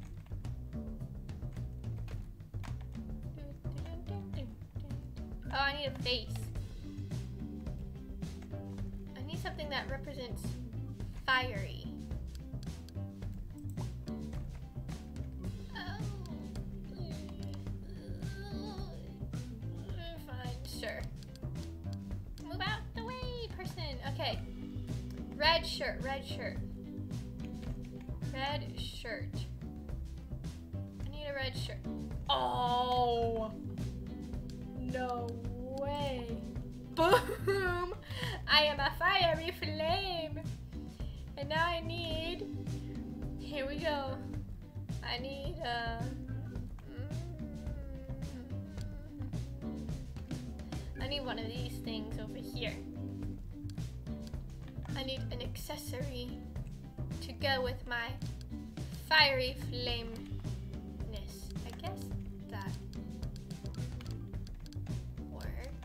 Oh, I need a face. I need something that represents fiery. Fine, sure. Move out the way, person. Okay. Red shirt. Red shirt. I need a red shirt. Oh! No way. Boom! I am a fiery flame. And now I need... Here we go. I need I need one of these things over here. I need an accessory to go with my fiery flameness. I guess that works.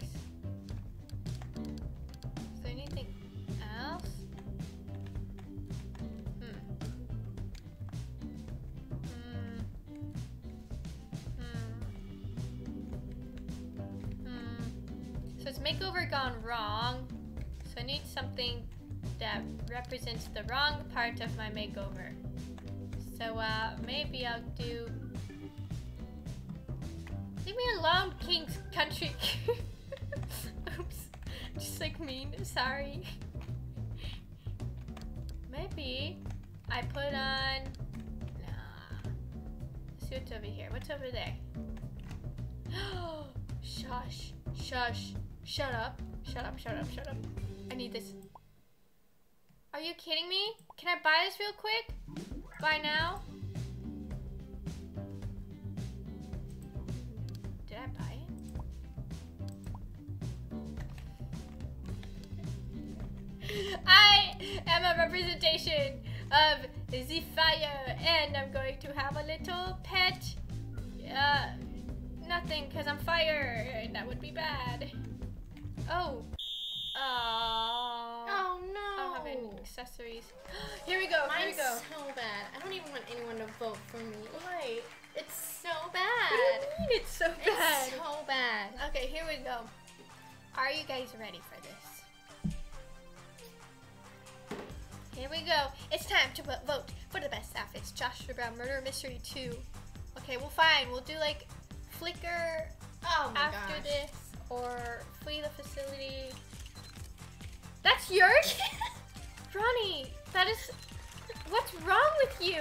Is there anything else? So it's makeover gone wrong. So I need something that represents the wrong part of my makeover. So maybe I'll do... Leave me alone, King's Country. Oops. Just like mean. Sorry. Maybe I put on... Nah. Let's see what's over here. What's over there? Shush. Shush. Shut up. Shut up, shut up, shut up. I need this. Are you kidding me? Can I buy this real quick? Buy now? Did I buy it? I am a representation of the fire, and I'm going to have a little pet. Nothing, because I'm fire, and that would be bad. Oh. Oh no. I don't have any accessories. Here we go. Here we Mine's go. so bad. I don't even want anyone to vote for me. Why? It's so bad. What do you mean it's so bad? It's so bad. Okay, here we go. Are you guys ready for this? Here we go. It's time to vote for the best outfits. Joshua Brown Murder Mystery 2. Okay, well fine. We'll do like Flickr after this, or Flee the Facility. That's yours? Ronnie, that is... What's wrong with you?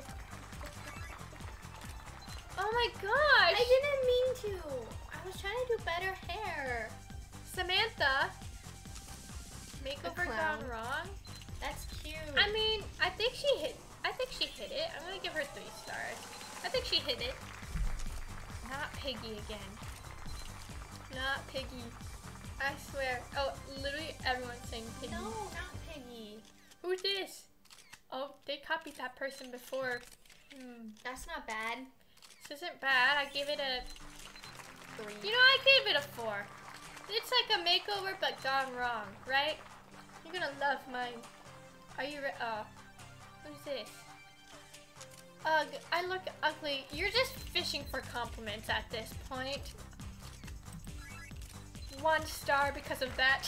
Oh my gosh. I didn't mean to. I was trying to do better hair. Samantha. Makeover clown. gone wrong? That's cute. I mean, I think she hit it. I'm gonna give her 3 stars. I think she hit it. Not Piggy again. Not Piggy. I swear. Oh, literally everyone's saying Piggy. No, not Piggy. Who's this? Oh, they copied that person before. That's not bad. This isn't bad. I gave it a... 3. You know, I gave it a 4. It's like a makeover, but gone wrong, right? You're gonna love mine. Are you ready? Oh. Who's this? Ugh, I look ugly. You're just fishing for compliments at this point. 1 star because of that.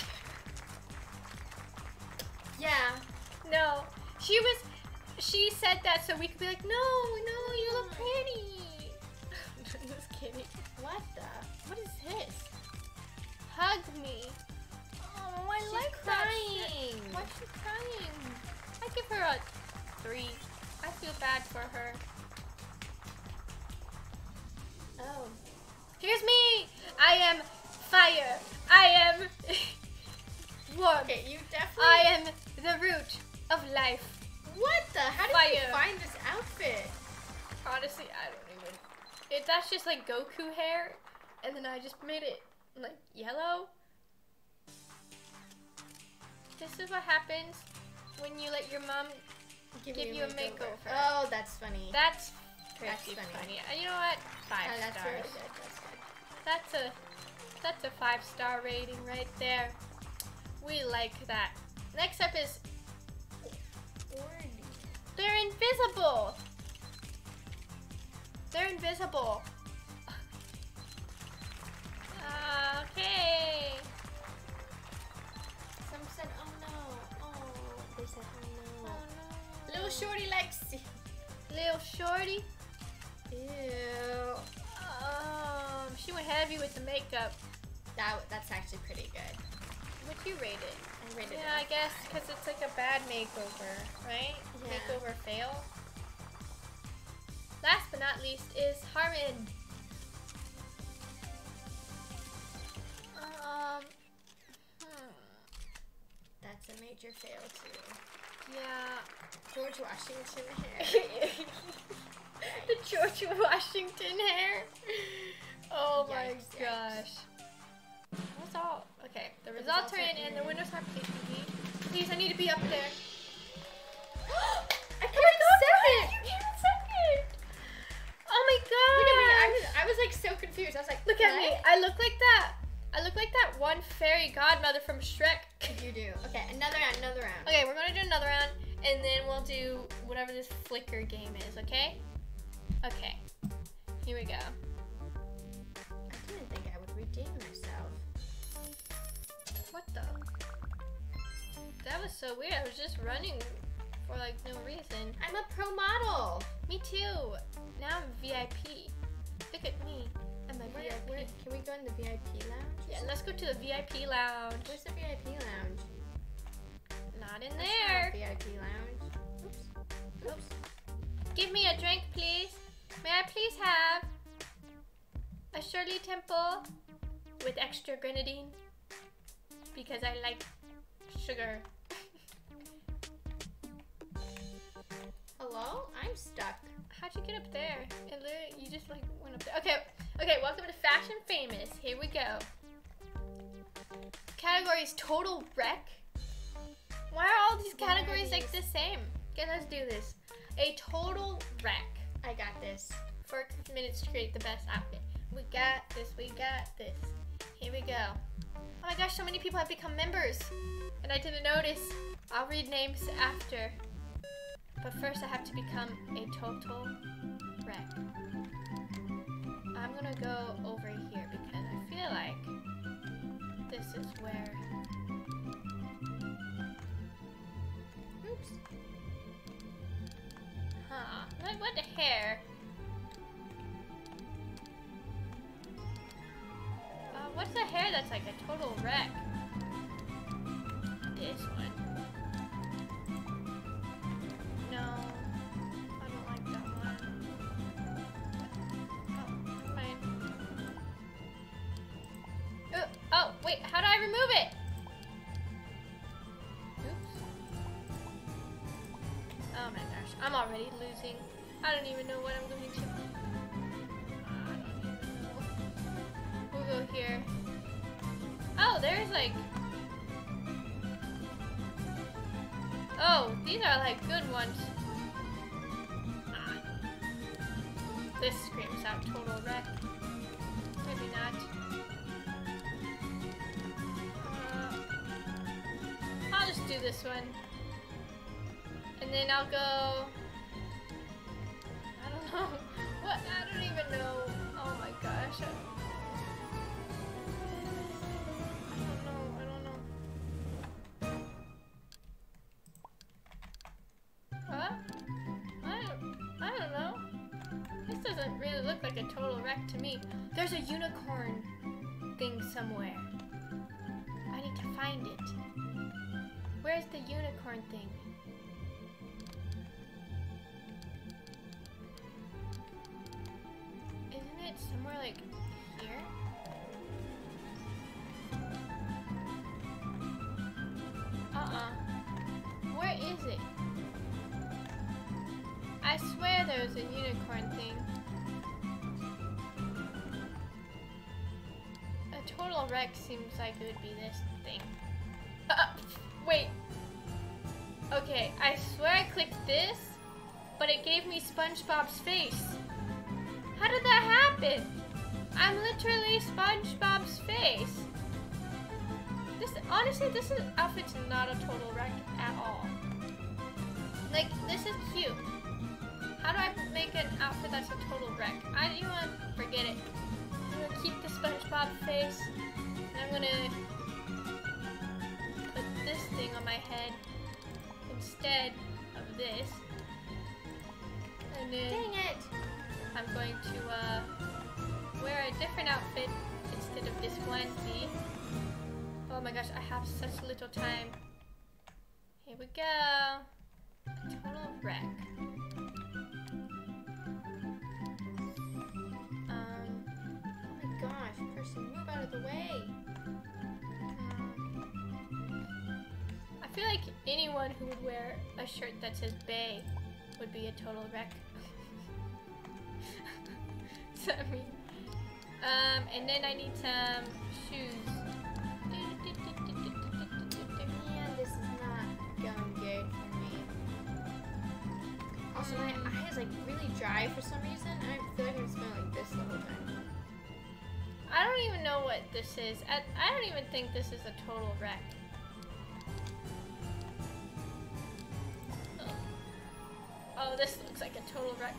Yeah. No. She said that so we could be like, no, you look pretty. Just kidding. What the? What is this? Hug me. Oh, I She's like that shit. crying. Why is she crying? I give her a 3. I feel bad for her. Oh. Here's me. I am fire. I am warm. Okay, you definitely. I am the root of life. What the? How did you Fire. find this outfit? Honestly, I don't even. That's just like Goku hair, and then I just made it like yellow. This is what happens when you let your mom give you a makeover. Oh, that's funny. That's pretty That's funny. And you know what? 5 Oh, that's stars. really good. That's good. That's a 5-star rating right there. We like that. Next up is they're invisible. They're invisible. Okay. Some said, oh no. Oh, they said, oh no. Oh no. Little shorty Lexi. Little shorty. Ew. She went heavy with the makeup. That's actually pretty good. What you rate it? I rated Yeah, I it. guess because it's like a bad makeover, right? Yeah. Makeover fail. Last but not least is Harmon. That's a major fail too. Yeah. George Washington hair. The George Washington hair. Oh my Yikes, gosh. That's all. Okay, the results are in and the winners are PPD. Please, I need to be up there. I came in second. You came in second. Oh my god. Look at me. I was like so confused. I was like, Look at me. I look like that. I look like that one fairy godmother from Shrek. You do. Okay, another round. Okay, we're gonna do another round, and then we'll do whatever this Flickr game is, okay? Okay, here we go. I didn't think I would redeem myself. What the? That was so weird. I was just running for like no reason. I'm a pro model. Me too. Now I'm VIP. Look at me. I'm a VIP. Can we go in the VIP lounge? Yeah, let's go to the VIP lounge. Where's the VIP lounge? Not in That's there. not VIP lounge. Oops. Oops. Give me a drink, please. May I please have a Shirley Temple with extra grenadine? Because I like sugar. Hello? I'm stuck. How'd you get up there? It literally, you just like went up there. Okay, welcome to Fashion Famous. Here we go. Category is Total Wreck. Why are all these categories like the same? Okay, let's do this. A total wreck. I got this. 4 minutes to create the best outfit. We got this, we got this. Here we go. Oh my gosh, so many people have become members. And I didn't notice. I'll read names after. But first I have to become a total wreck. I'm gonna go over here because I feel like this is where... Oops. Huh. What the hair? What's the hair that's like a total wreck? This one. No. I don't like that one. Oh, never mind. Oh, wait, how do I remove it? Oops. Oh my gosh, I'm already losing. I don't even know what I'm going to. I don't even know. We'll go here. Oh, there's like... Oh, these are like good ones. This screams out total wreck. Maybe not. I'll just do this one. And then I'll go... I don't know. What? I don't even know. Oh my gosh. I don't know. Huh? I don't know. This doesn't really look like a total wreck to me. There's a unicorn thing somewhere. I need to find it. Where's the unicorn thing? Isn't it somewhere like here? Where is it? I swear there's a unicorn thing. A total wreck seems like it would be this thing. Wait. Okay, I swear I clicked this, but it gave me SpongeBob's face. How did that happen? I'm literally SpongeBob's face. Honestly, this outfit's not a total wreck at all. Like, this is cute. How do I make an outfit that's a total wreck? You know what? Forget it. I'm gonna keep the SpongeBob face, and I'm gonna put this thing on my head instead of this. And then Dang it! I'm going to wear a different outfit instead of this onesie. Oh my gosh, I have such little time. Here we go. A total wreck. Oh my gosh, person, move out of the way. I feel like anyone who would wear a shirt that says Bay would be a total wreck. So, I mean, and then I need some shoes. Yeah, this is not going good for me. Also, my eye is like really dry for some reason. I feel like I'm smelling like this the whole time. I don't even know what this is. I don't even think this is a total wreck. Oh, this looks like a total wreck.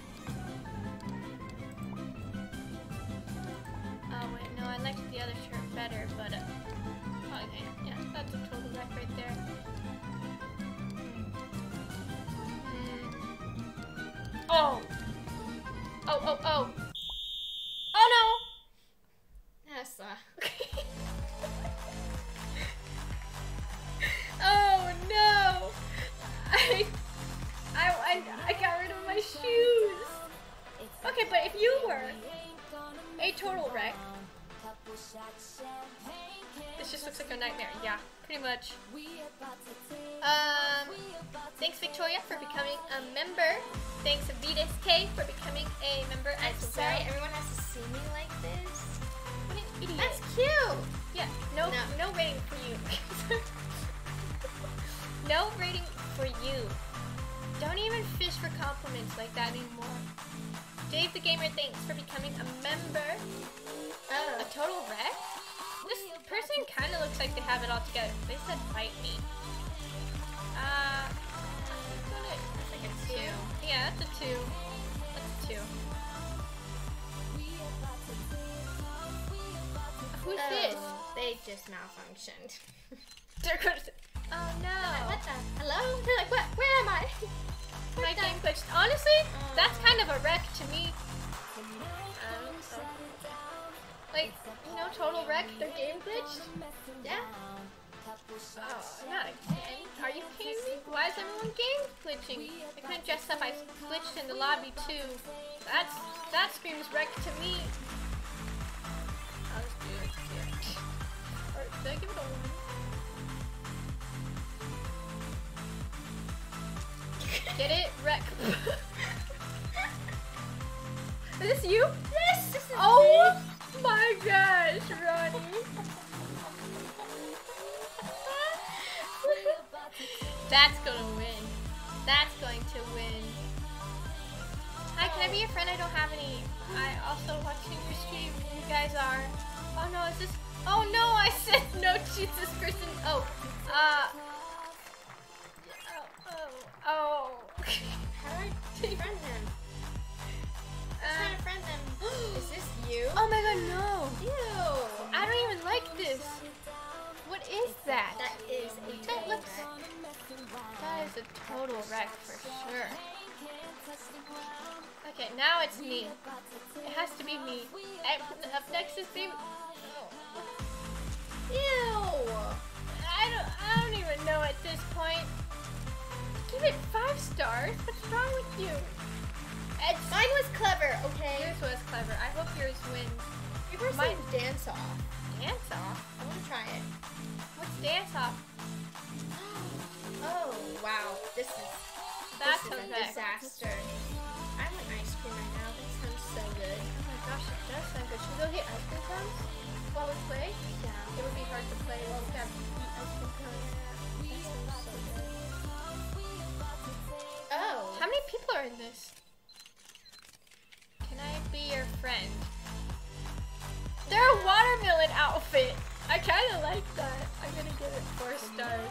Oh wait, no, I liked the other shirt better, but okay, yeah, This just looks like a nightmare. Yeah, pretty much. Thanks Victoria for becoming a member. Thanks Vitas K for becoming a member I'm as sorry, well. everyone has to see me like this. What an idiot. That's cute. Yeah, no rating for you. No rating for you. Don't even fish for compliments like that anymore. Dave the Gamer, thanks for becoming a member. Oh. A total wreck? This person kind of looks like they have it all together. They said bite me. That's like a 2. Yeah, that's a 2. That's a 2. Who's this? They just malfunctioned. They're gonna say, oh no. What the? Hello? They're like, what? Where am I? My game glitched. Honestly, that's kind of a wreck to me. Like, you know, total wreck, their game glitched? Yeah. Oh, not again. Are you kidding me? Why is everyone game glitching? I couldn't dress up, I glitched in the lobby too. That screams wreck to me. I'll just do it here. Or did I give it a 1? Get it? Wreck. Is this you? Yes! This is Oh my gosh, Ronnie. That's gonna win. That's going to win. Hi, can I be your friend? I don't have any. I also watching your stream. You guys are. Oh no, is this? Oh no, I said no to this person. Oh. Oh. How do I friend them? I'm trying to friend them. Is this you? Oh my god, no. Ew. I don't even like this. What is that? That is a That total looks. wreck. That is a total wreck for sure. Okay, now it's me. It has to be me. Up next is baby. Ew. I don't even know at this point. Give it 5 stars. What's wrong with you? Mine was clever, okay? Yours was clever. I hope yours wins. Yours Mine- said dance off. Dance off. I want to try it. What's dance off? Oh, wow. This is That's a a wreck. disaster. I want ice cream right now. That sounds so good. Oh my gosh, it does sound good. Should we go get ice cream cones while we play? Yeah. It would be hard to play while we have to eat ice cream cones. That sounds so good. Oh. How many people are in this? Can I be your friend? They're a watermelon outfit. I kind of like that. I'm gonna give it 4 stars.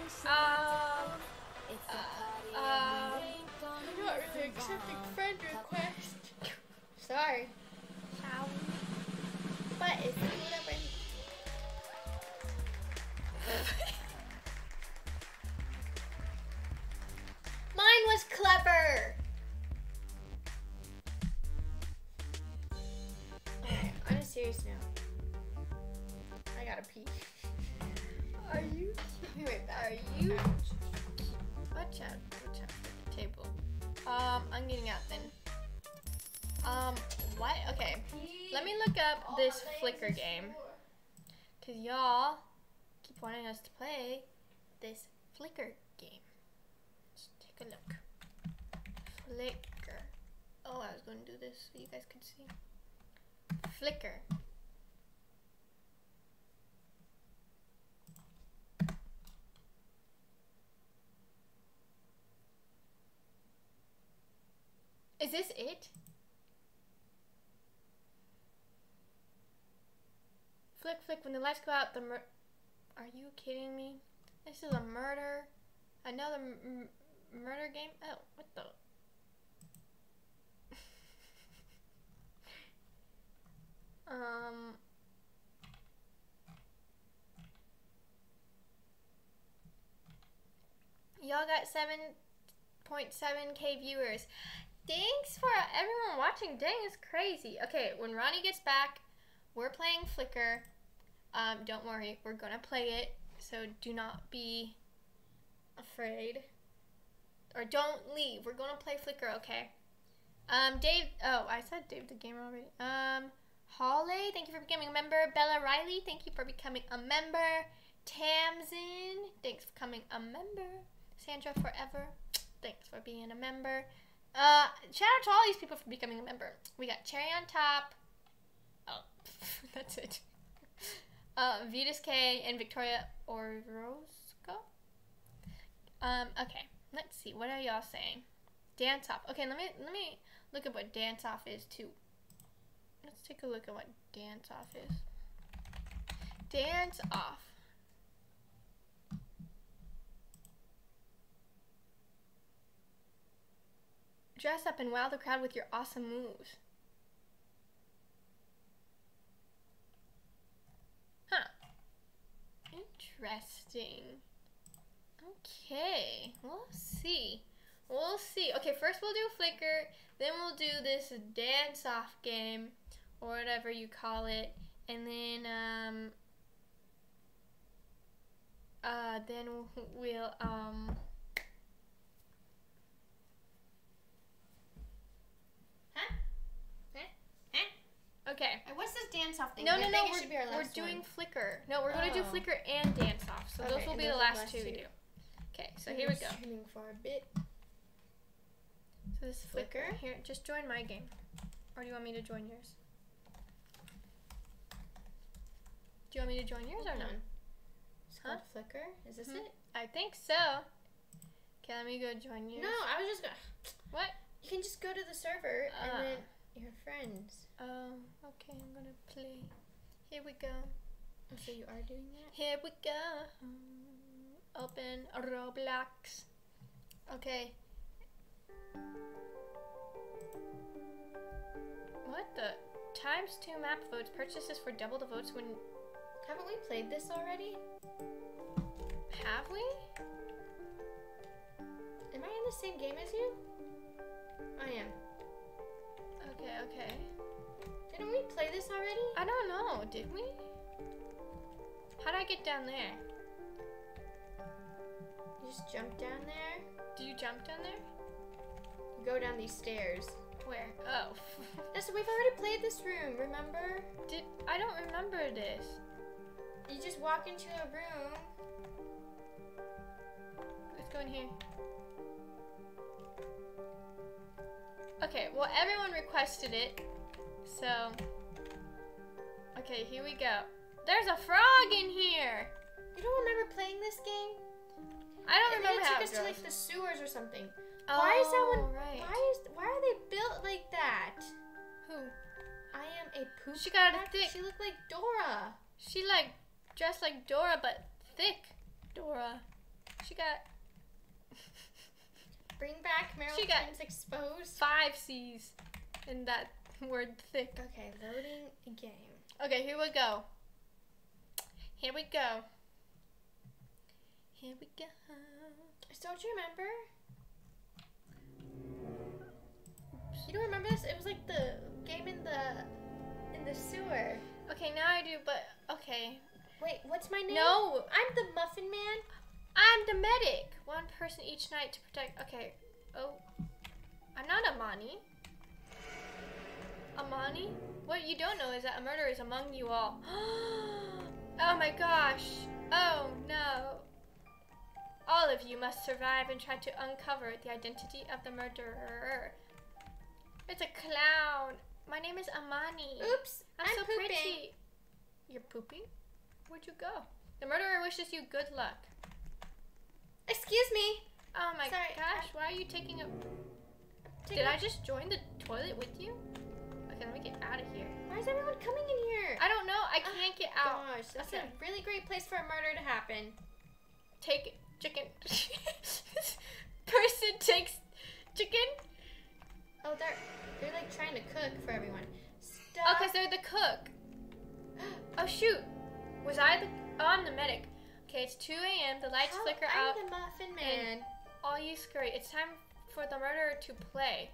I'm not really accepting friend request. Sorry. Shall we? But it's whatever. Mine was clever. Okay, on a serious note, I gotta pee. Are you? Be right back. Are you? Watch out for the table. I'm getting out then. What? Okay. Let me look up this Flickr game. Cause y'all keep wanting us to play this Flickr game. Let's take a look. Flickr. Oh, I was going to do this so you guys could see. Flickr. Is this it? Flick, flick, when the lights go out, Are you kidding me? This is a murder. Another murder game? Oh, what the? Y'all got 7.7k viewers. Thanks for everyone watching. Dang, it's crazy. Okay, when Ronnie gets back, we're playing Flickr. Don't worry, we're gonna play it. So do not be afraid. Or don't leave. We're gonna play Flickr, okay? Dave. Oh, I said Dave the Gamer already. Holly, thank you for becoming a member. Bella Riley, thank you for becoming a member. Tamsin, thanks for becoming a member. Sandra Forever, thanks for being a member. Shout out to all these people for becoming a member. We got Cherry on Top. Oh, that's it. Vitas K and Victoria Orozco. Okay, let's see. What are y'all saying? Dance Off. Okay, let me look at what Dance Off is too. Let's take a look at what Dance Off is. Dance Off. Dress up and wow the crowd with your awesome moves. Huh. Interesting. Okay, we'll see. We'll see. Okay, first we'll do Flicker, then we'll do this dance-off game, or whatever you call it, and then we'll Okay. What's this dance-off thing? No, we're doing Flicker. No, we're going to do Flicker and dance-off, so those will be the last two we do. Okay, so here we go. Streaming for a bit. So this is Flicker. Here, just join my game. Or do you want me to join yours? Do you want me to join yours or not? It's called Flicker? Is this it? I think so. Okay, let me go join yours. No, I was just gonna... What? You can just go to the server and then your friends. Oh, okay, I'm gonna play. Here we go. So you are doing that? Here we go. Open Roblox. Okay. What the? ×2 map votes. Purchases for double the votes when... Haven't we played this already? Have we? Am I in the same game as you? I am. Okay. Didn't we play this already? I don't know. Did we? How did I get down there? You just jump down there. Do you jump down there? You go down these stairs. Where? Oh. No, so we've already played this room, remember? I don't remember this. You just walk into a room. Let's go in here. Okay, well everyone requested it. So okay, here we go. There's a frog in here. You don't remember playing this game? I don't remember how it took us to like the sewers or something. Oh, why is that one? Right. Why are they built like that? Who? I am a poop. She got cat. a thick. She looked like Dora. She like dressed like Dora, but thick Dora. She got. Bring back Meryl She got Streep's Exposed. 5 C's in that word thick. Okay, loading a game. Okay, here we go. Here we go. Here we go. So don't you remember? You don't remember this? It was like the game in the sewer. Okay, now I do, but okay. Wait, what's my name? No, I'm the Muffin Man. I'm the medic. 1 person each night to protect. Okay. Oh, I'm not Amani. Amani? What you don't know is that a murderer is among you all. Oh my gosh. Oh no. All of you must survive and try to uncover the identity of the murderer. It's a clown. My name is Amani. Oops, I'm so pooping. pretty. You're pooping? Where'd you go? The murderer wishes you good luck. Excuse me. Oh my Sorry, gosh, why are you taking a... Did I just join the toilet with you? Okay, let me get out of here. Why is everyone coming in here? I don't know, I can't get out. Gosh, that's Okay. a really great place for a murder to happen. Take chicken. This person takes chicken? Oh, they're like trying to cook for everyone. Stop. Oh, because they're the cook. Oh shoot. Was I the... Oh, I'm the medic. Okay, it's 2 a.m. The lights flicker out. I'm the Muffin Man. All you scurry. It's time for the murderer to play.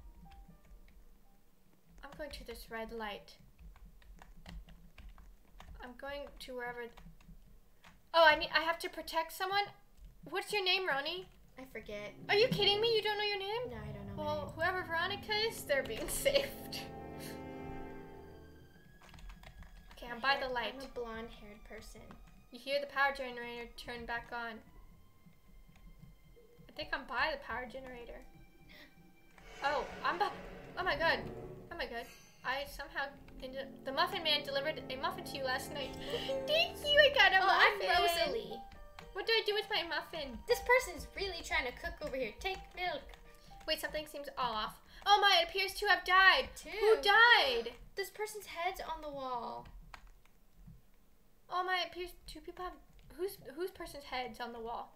I'm going to this red light. I'm going to wherever... Oh, I have to protect someone? What's your name, Ronnie? I forget. Are you kidding me? You don't know your name? No, I don't know. Well, whoever Veronica is, they're being saved. Okay, I'm by the light. I'm a blonde-haired person. You hear the power generator turn back on. I think I'm by the power generator. Oh, oh my god. Oh my god. I somehow the Muffin Man delivered a muffin to you last night. Thank you, I got a muffin. I'm Rosalie. What do I do with my muffin? This person's really trying to cook over here. Take milk. Wait, something seems off. Oh my, it appears to have died. Who died? This person's head's on the wall. Oh my, it appears two people have... Whose person's head's on the wall?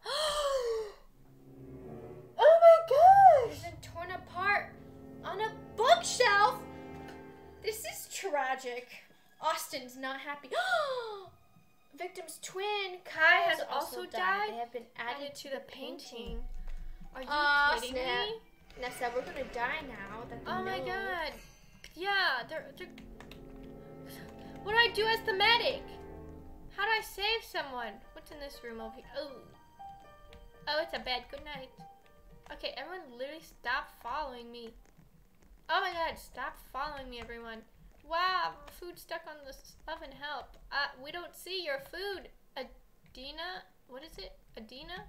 Oh my gosh! It's been torn apart on a bookshelf. This is tragic. Austin's not happy. Victim's twin, Kai, has also died. They have been added to the painting. Are you kidding me? Nessa, we're gonna die now. Oh my god. Yeah, they're... What do I do as the medic? How do I save someone? What's in this room over here? Oh, it's a bed. Good night. Okay, everyone literally stop following me. Oh my god, stop following me, everyone. Wow, food stuck on the oven. Help. We don't see your food. Adina? What is it? Adina?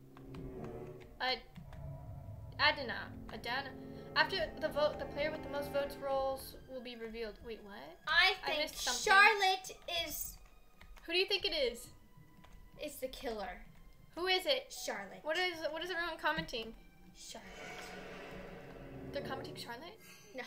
Adana. After the vote, the player with the most votes roles will be revealed. Wait, what? I think Charlotte is... Who do you think it is? It's the killer. Who is it? Charlotte. What is everyone commenting? Charlotte. They're commenting Charlotte? No.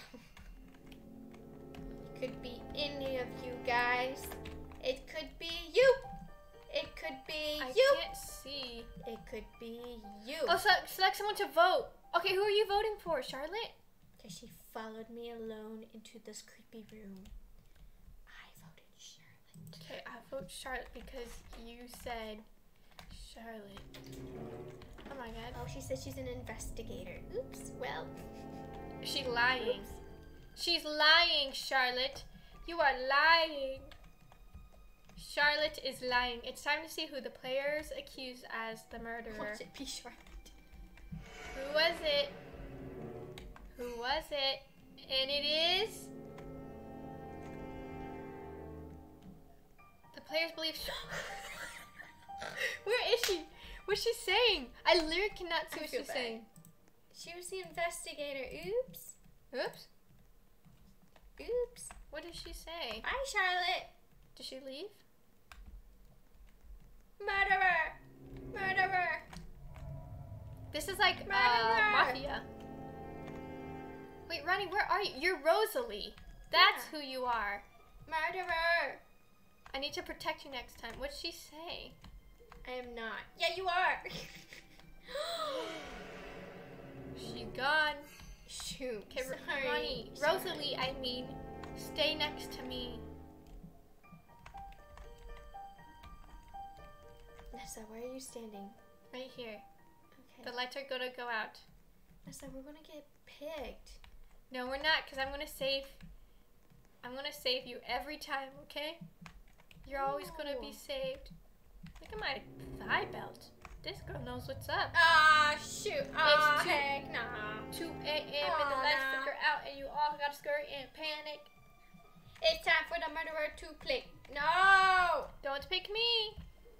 It could be any of you guys. It could be you. It could be you. I can't see. It could be you. Oh, select someone to vote. Okay, who are you voting for? Charlotte? Because she followed me alone into this creepy room. I voted Charlotte. Okay, I vote Charlotte because you said Charlotte. Oh my god. Oh, she said she's an investigator. Oops. Well. She's lying. Oops. She's lying, Charlotte. You are lying. Charlotte is lying. It's time to see who the players accuse as the murderer. Watch it be Charlotte. Who was it? Who was it? And it is... The players believe... Where is she? What's she saying? I literally cannot see what she's saying. She was the investigator. Oops. Oops. Oops. What did she say? Bye, Charlotte. Did she leave? Murderer. Murderer. This is like Mafia. Wait, Ronnie, where are you? You're Rosalie. That's who you are. Murderer. I need to protect you next time. What'd she say? I am not. Yeah, you are. She's gone. Shoot. Okay, sorry. Ronnie. Rosalie, I mean. Stay next to me. Nessa, where are you standing? Right here. Okay. The lights are gonna go out. Nessa, we're gonna get picked. No, we're not, because I'm gonna save you every time, okay? You're always gonna be saved. Look at my thigh belt. This girl knows what's up. Ah, shoot. Ah, It's heck nah. 2 a.m. and the lights flicker out and you all gotta scurry and panic. It's time for the murderer to click. No! Don't pick me.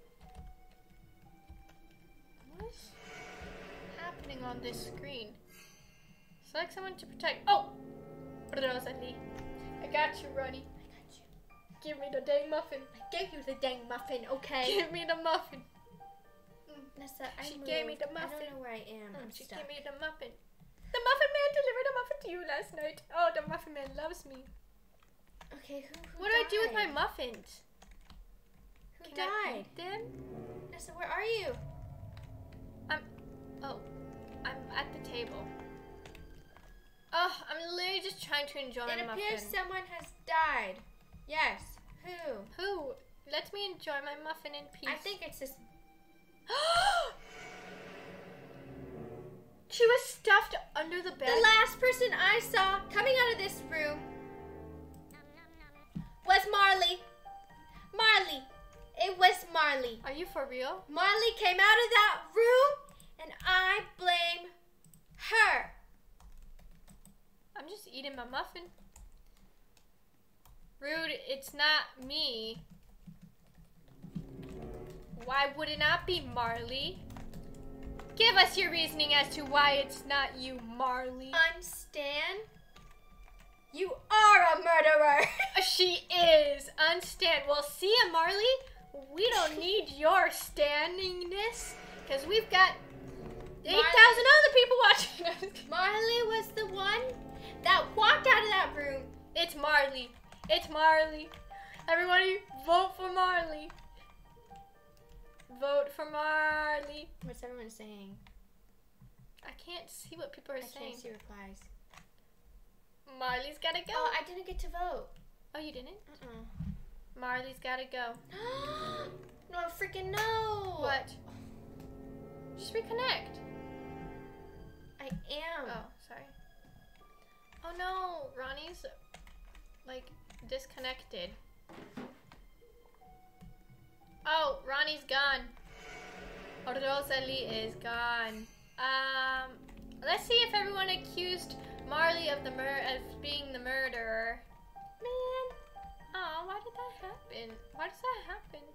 What's happening on this screen? Select someone to protect. Oh! Rosalie. I got you, Ronnie. I got you. Give me the dang muffin. I gave you the dang muffin, okay? Give me the muffin. Nessa, She gave me the muffin. I don't know where I am. I'm She stuck. gave me the muffin. The Muffin Man delivered a muffin to you last night. Oh, the Muffin Man loves me. Okay, who What do I do with my muffins? Who Can I died? eat them? Nessa, where are you? I'm at the table. Oh, I'm literally just trying to enjoy It my appears muffin. someone has died. Yes. Who? Who? Let me enjoy my muffin in peace. I think it's this. She was stuffed under the bed. The last person I saw coming out of this room was Marley. Marley. It was Marley. Are you for real? Marley came out of that room and I blame her. I'm just eating my muffin. Rude, it's not me. Why would it not be Marley? Give us your reasoning as to why it's not you, Marley. Unstan, you are a murderer. She is. Unstan. Well, see ya, Marley. We don't need your standingness, because we've got 8,000 other people watching. Marley was the one that walked out of that room. It's Marley. It's Marley. Everybody, vote for Marley. Vote for Marley. What's everyone saying? I can't see what people are I saying. can't see replies. Marley's gotta go. Oh, I didn't get to vote. Oh, you didn't? Marley's gotta go. No, freaking no. What? Just reconnect. I am. Oh, sorry. Oh no, Ronnie's like disconnected. Oh, Ronnie's gone. Rosalie is gone. Let's see if everyone accused Marley of being the murderer. Man. Oh, why did that happen? Why does that happen?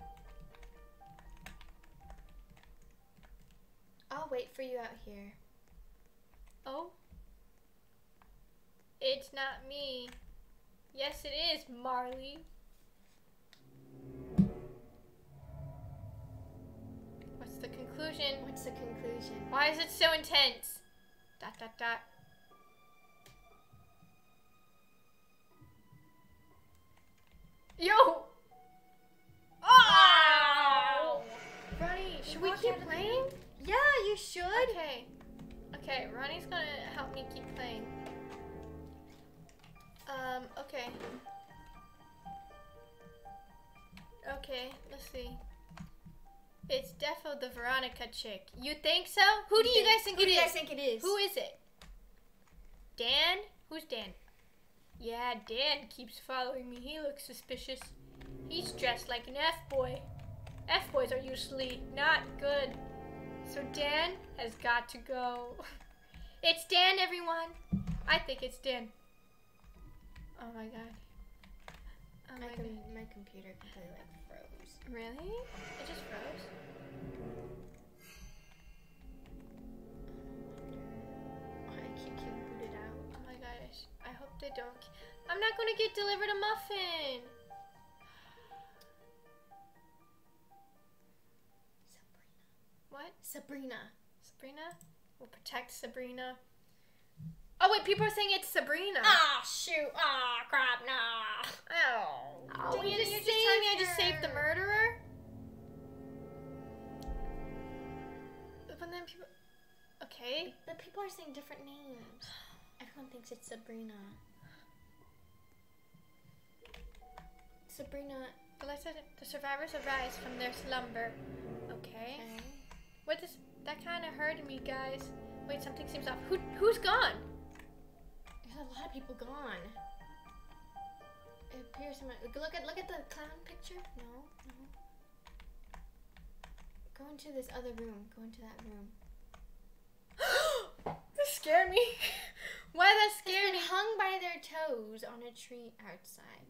I'll wait for you out here. Oh. It's not me. Yes, it is, Marley. What's the conclusion? What's the conclusion? Why is it so intense? Dot, dot, dot. Yo! Oh! Ronnie, Should we keep playing? Yeah, you should. Okay. Okay, Ronnie's gonna help me keep playing. Okay. Okay, let's see. It's defo the Veronica chick. You think so? Who do you guys think it is? Who do you guys think it is? Who is it? Dan? Who's Dan? Yeah, Dan keeps following me. He looks suspicious. He's dressed like an F-boy. F-boys are usually not good. So Dan has got to go. It's Dan, everyone. I think it's Dan. Oh my god. Oh my god. My computer completely like froze. Really? It just froze? I keep getting booted out. Oh my gosh. I hope they don't. I'm not gonna get delivered a muffin. What? Sabrina. Sabrina? We'll protect Sabrina. Oh wait, people are saying it's Sabrina. Ah, shoot. Ah, crap, nah. Oh. Dang it, You're just telling me I just saved the murderer? But then people... Okay. But people are saying different names. Everyone thinks it's Sabrina. Sabrina. The survivors arise from their slumber. Okay. What does... That kind of hurted me, guys. Wait, something seems off. Who's gone? There's a lot of people gone. It appears look at the clown picture. No. Go into this other room. Go into that room. That scared me. Why that scared me? Hung by their toes on a tree outside.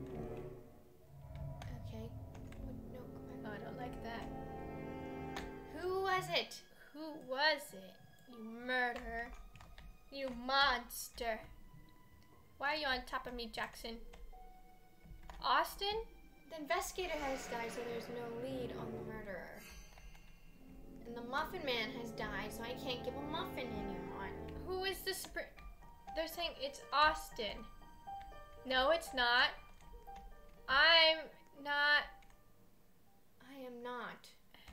Okay. No, go back. Oh, I don't like that. Who was it? Who was it? You murderer. You monster. Why are you on top of me, Jackson? Austin? The investigator has died, so there's no lead on the murderer. And the Muffin Man has died, so I can't give a muffin anyone. Who is this? They're saying it's Austin. No, it's not. I'm not. I am not.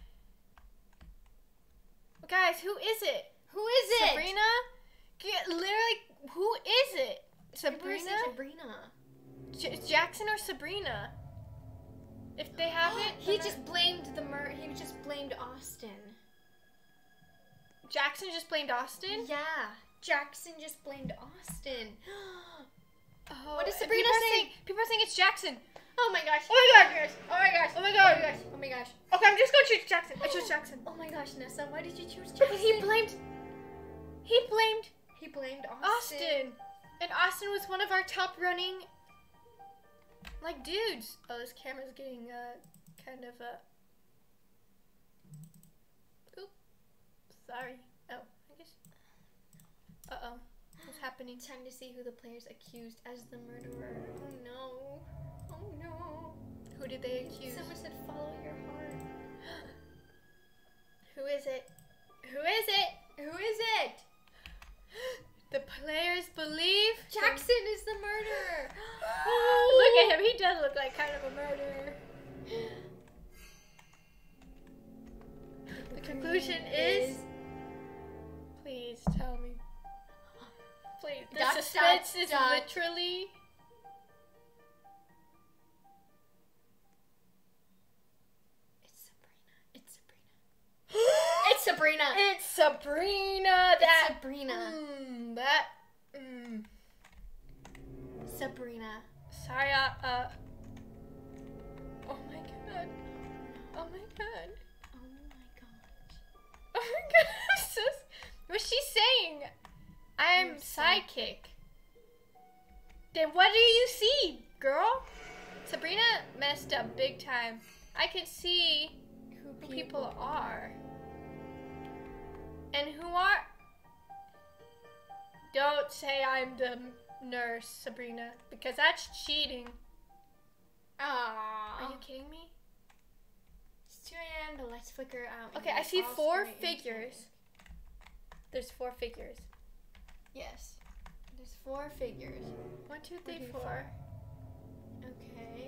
Guys, who is it? Who is it? Sabrina? Literally, who is it? Sabrina? Sabrina. Jackson or Sabrina? If they have it, he just blamed he just blamed Austin. Jackson just blamed Austin? Yeah. Jackson just blamed Austin. Oh, what does Sabrina say? People are saying it's Jackson. Oh my gosh. Oh my gosh. Oh my gosh. Oh my god. Oh my gosh. Oh my gosh. Okay, I'm just going to choose Jackson. I chose Jackson. Oh my gosh, Nessa, why did you choose Jackson? Because he blamed Austin. And Austin was one of our top running Like dudes. Oh, this camera's getting kind of Oop. Sorry. Oh, I guess. Uh-oh. What's happening? Time to see who the players accused as the murderer. Oh no. Oh no. Who did they accuse? Someone said follow your heart. Who is it? Who is it? Who is it? The players believe Jackson is the murderer. Look at him. He does look like kind of a murderer. The conclusion is... Please tell me. Please. The suspense is literally... It's Sabrina. It's Sabrina. It's Sabrina. Sabrina. Sorry, oh my god. Oh my god. Oh my gosh. Oh my god. What's she saying? I'm psychic. Then what do you see, girl? Sabrina messed up big time. I can see who people are. And who are... Don't say I'm the nurse, Sabrina, because that's cheating. Aww. Are you kidding me? It's 2 a.m. The lights flicker out. Okay, I see 4 figures. There's 4 figures. Yes. There's 4 figures. 1, 2, 3, 4. Okay.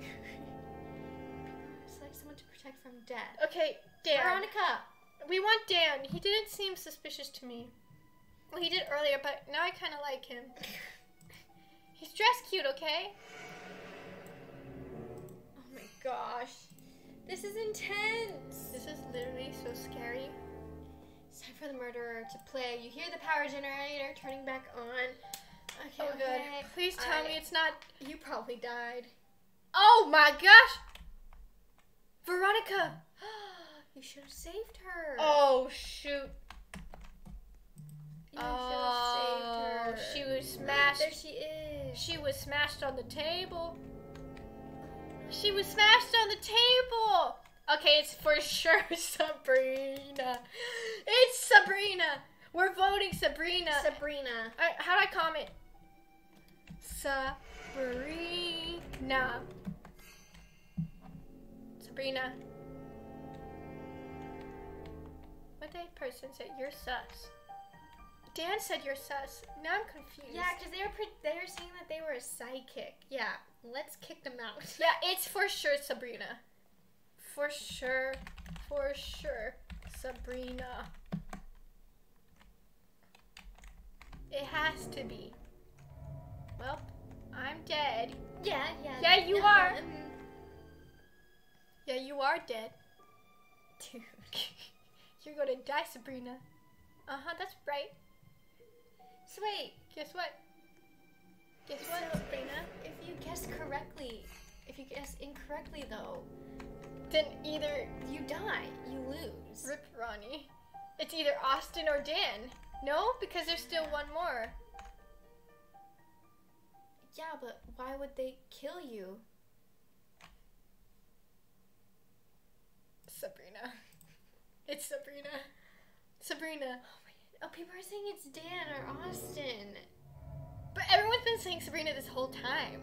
Select someone to protect from death. Okay, Dan. Veronica. We want Dan. He didn't seem suspicious to me. Well, he did earlier, but now I kind of like him. He's dressed cute, okay? Oh my gosh. This is intense. This is literally so scary. It's time for the murderer to play. You hear the power generator turning back on. Okay, Oh, good. Please tell me it's not... You probably died. Oh my gosh! Veronica! You should have saved her. Oh, shoot. You should have saved her. She was smashed. There she is. She was smashed on the table. She was smashed on the table. Okay, it's for sure Sabrina. It's Sabrina. We're voting Sabrina. Sabrina. How do I comment? Sabrina. Sabrina. What did that person say? You're sus. Dan said you're sus. Now I'm confused. Yeah, because they were saying that they were a psychic. Yeah, let's kick them out. Yeah, it's for sure Sabrina. For sure. For sure. Sabrina. It has to be. Well, I'm dead. Yeah. Yeah, you are. Yeah, you are dead. Dude. You're gonna die, Sabrina. Uh-huh, that's right. So wait. Guess what? Guess what, So Sabrina? If you guess correctly, if you guess incorrectly though, Then either you die. You lose. Rip Ronnie. It's either Austin or Dan. No? Because there's still one more. Yeah, but why would they kill you? Sabrina. It's Sabrina. Sabrina. Oh, people are saying it's Dan or Austin. But everyone's been saying Sabrina this whole time.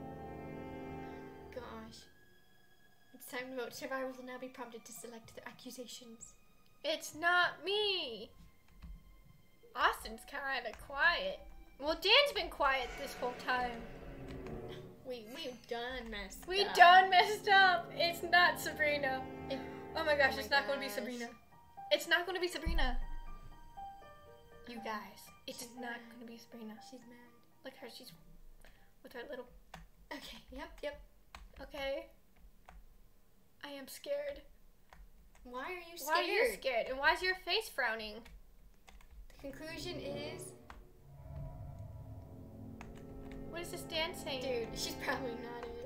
Gosh. It's time to vote. Survivors will now be prompted to select their accusations. It's not me. Austin's kind of quiet. Well, Dan's been quiet this whole time. We've done messed We up. done messed up. It's not Sabrina. Oh my gosh, Oh my it's not going to be gosh. Sabrina. It's not going to be Sabrina. You guys, it's She's not mad. going to be Sabrina. She's mad. Look at her, she's with her little... Okay, yep. Okay. I am scared. Why are you scared? Why are you scared? And why is your face frowning? The conclusion is... What is this Dan saying? Dude, she's probably not it.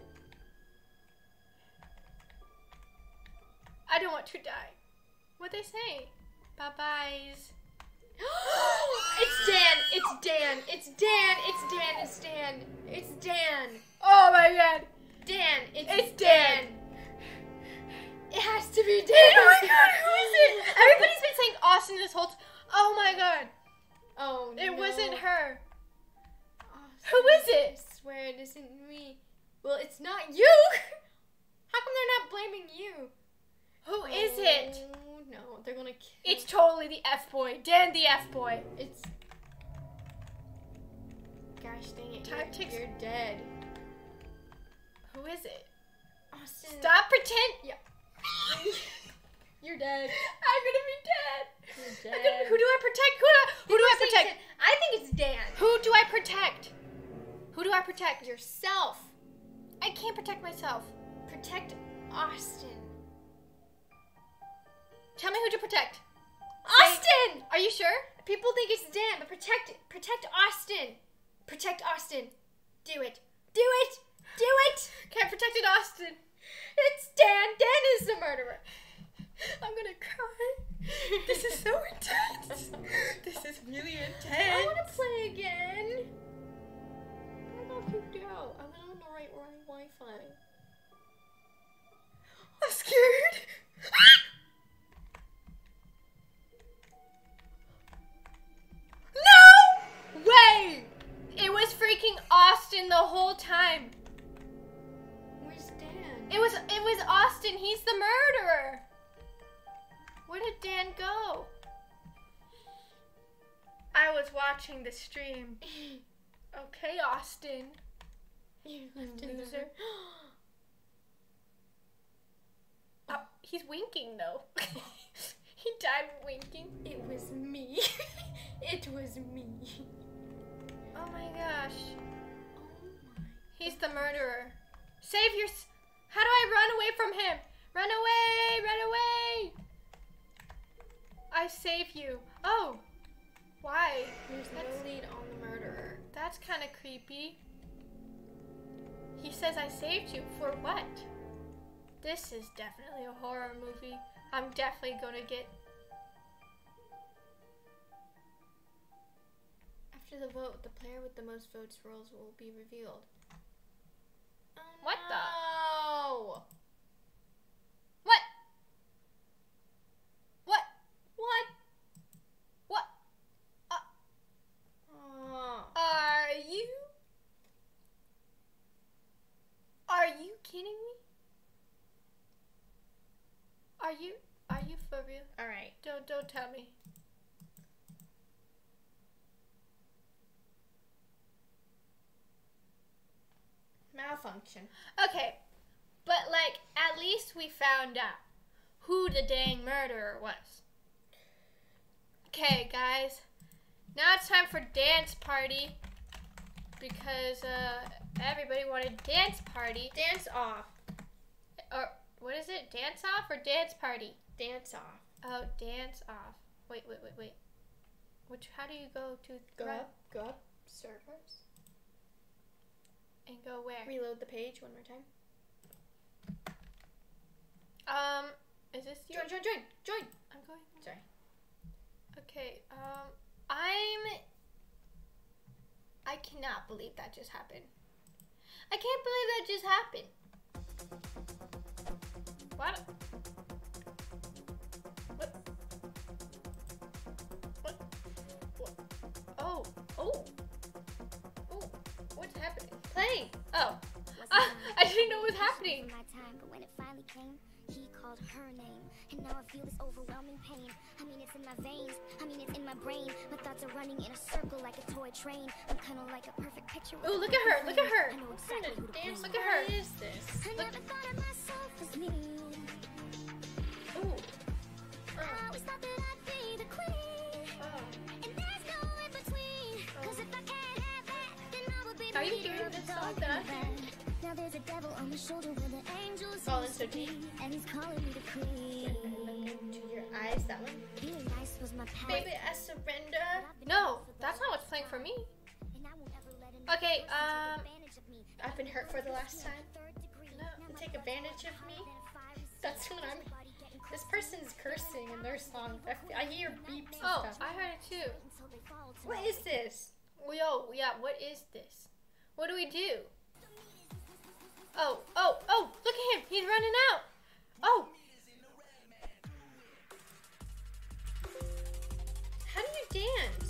I don't want to die. What'd they say? Bye-byes. It's Dan! It's Dan! It's Dan! It's Dan! It's Dan! It's Dan! Oh my god! Dan. It's Dan. It has to be Dan. Oh my god, who is it? Everybody's been saying Austin this whole Oh my god. Oh no. It wasn't her. Austin, Who is it? I swear it isn't me. Well, it's not you. How come they're not blaming you? Who is it? Oh no, they're gonna kill. It's totally the F-boy. Dan the F-boy. It's. Gosh dang it! Tactics. You're dead. Who is it? Austin. Stop pretend. Yeah. You're dead. I'm gonna be dead. You're I'm dead. who do I protect? Who do I protect? I think it's Dan. Who do I protect? Who do I protect? Yourself. I can't protect myself. Protect Austin. Tell me who to protect. Austin! Are you sure? People think it's Dan, but protect Austin. Protect Austin. Do it. Do it. Do it. Okay, I protected Austin. It's Dan. Dan is the murderer. I'm gonna cry. This is so intense. This is really intense. I want to play again. I got pooped out. I was on the right Wi-Fi. I'm scared. No way! It was freaking Austin the whole time. Where's Dan? It was Austin. He's the murderer. Where did Dan go? I was watching the stream. Okay, Austin. You loser. Oh, he's winking though. He died winking. It was me. It was me. Oh my gosh. Oh my. He's the murderer. Save your... How do I run away from him? Run away! Run away! I save you. Oh. Why? There's no lead on the murderer. That's kind of creepy. He says I saved you. For what? This is definitely a horror movie. I'm definitely gonna get... After the vote, the player with the most votes roles will be revealed. Oh, What the? no. What? What? What? What? Oh. Are you kidding me? Are you for real? All right. Don't tell me. Malfunction. Okay, but like at least we found out who the dang murderer was. Okay, guys. Now it's time for dance party because everybody wanted dance party. Dance off. Or what is it? Dance off or dance party? Dance off. Oh, dance off. Wait. Which? How do you go to Go up. Go up. Servers. and go where? Reload the page one more time. Is this you? Join. I'm going. Sorry. Okay. I cannot believe that just happened. I can't believe that just happened. What? Oh. What's happening? Play. Oh. I didn't know what was happening. My time, but when it finally came, he called her name, and now I feel this overwhelming pain. I mean, it's in my veins, I mean, it's in my brain. My thoughts are running in a circle like a toy train. I'm kind of like a perfect picture. Ooh, look at her, look at her. I know exactly who to Dance. blame. Look at her. What is this? I never thought of myself as me. Ooh. I always thought that I'd be the queen, and there's no in between. 'Cause if I can't have that, then I would be the Are you leader hearing of the this song dark that I'm and bad. Now there's a devil on my shoulder where the angels Falling used so to be, deep. and he's calling me the queen. Look into your eyes. That one. Being nice was my power. Baby, I surrender. No, that's not what's playing for me. And I won't ever let another Okay, person take advantage of me. I've been hurt for the last time. Third degree. No, Now my take blood's advantage of hotter me? than a fiery That's sun. what I'm. Everybody getting This closer person's to cursing in their song. I hear beeps and Oh, stuff. I heard it too. until they fall to What my is this? Yo, yeah, what is this? What do we do? Oh, oh, oh, look at him. He's running out. Oh. How do you dance?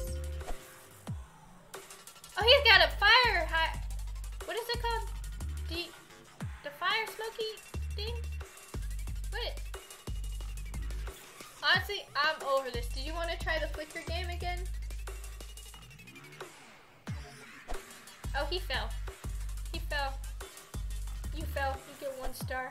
Oh, he's got a fire high. What is it called? The fire smoky thing? What? Honestly, I'm over this. Do you want to try the flicker game again? Oh, he fell. He fell. You fell. You get 1 star.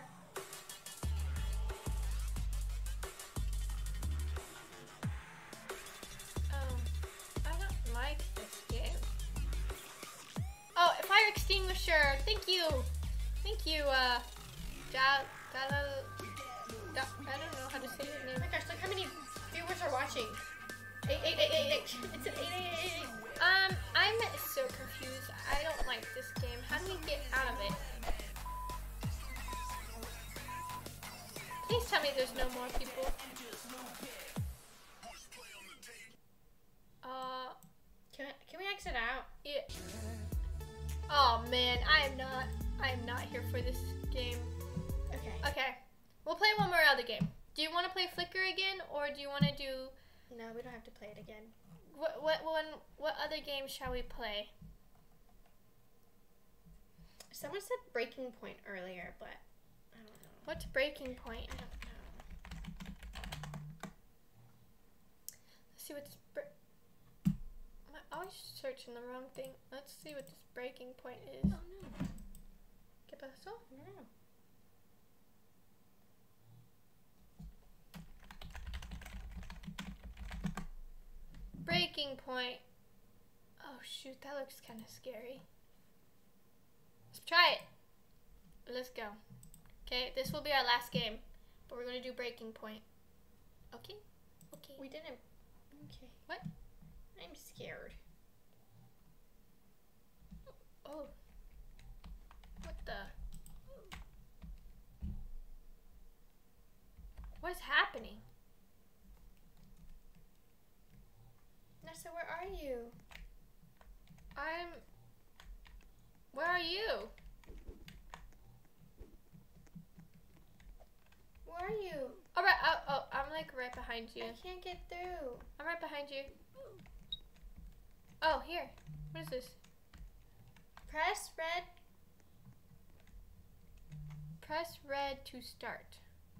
I don't like this game. Oh, fire extinguisher. Thank you. Thank you, I don't know how to say your Oh name. my gosh, look how many viewers are watching. 8. It's an 8. I'm so confused. I don't like this game. How do we get out of it? Please tell me there's no more people. Can we exit out? Yeah. Oh man, I am not here for this game. Okay. Okay, we'll play one more other game. Do you want to play Flicker again, or do you want to do No, we don't have to play it again. what other game shall we play? Someone said Breaking Point earlier, but I don't know. What's Breaking Point? I don't know. Let's see what this. Am I always searching the wrong thing? Let's see what this Breaking Point is. Oh no. ¿Qué pasó? No. Breaking Point. Oh shoot, that looks kind of scary. Let's try it. Let's go. Okay, this will be our last game, but we're gonna do Breaking Point. Okay. Okay. We didn't. Okay. What? I'm scared. Oh. What the? What is happening? Nessa, where are you? Where are you? Where are you? Alright, oh, I'm like right behind you. I can't get through. I'm right behind you. Oh, here. What is this? Press red. Press red to start.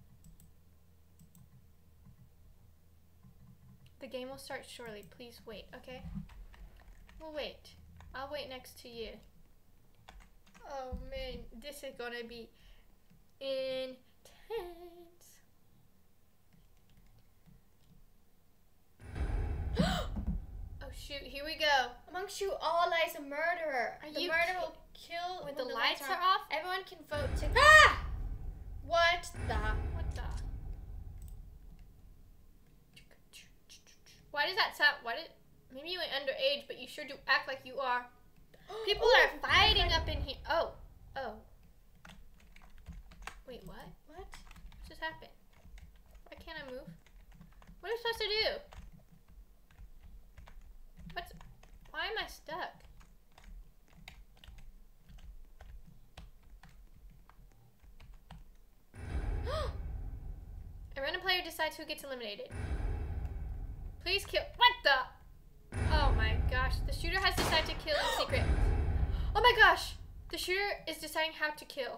The game will start shortly. Please wait, okay? We'll wait. I'll wait next to you. Oh man, this is gonna be intense. Oh shoot, here we go. Amongst you all lies a murderer. Are The you murderer will kill when when the lights are off? Everyone can vote to. Ah! What the? What the? Why does that sound? Maybe you ain't underage, but you sure do act like you are. People Oh, are fighting up in here. Oh. Wait, what? What? What just happened? Why can't I move? What am I supposed to do? Why am I stuck? A random player decides who gets eliminated. Please kill. What the? Oh my gosh. The shooter has decided to kill in secret. Oh my gosh. The shooter is deciding how to kill.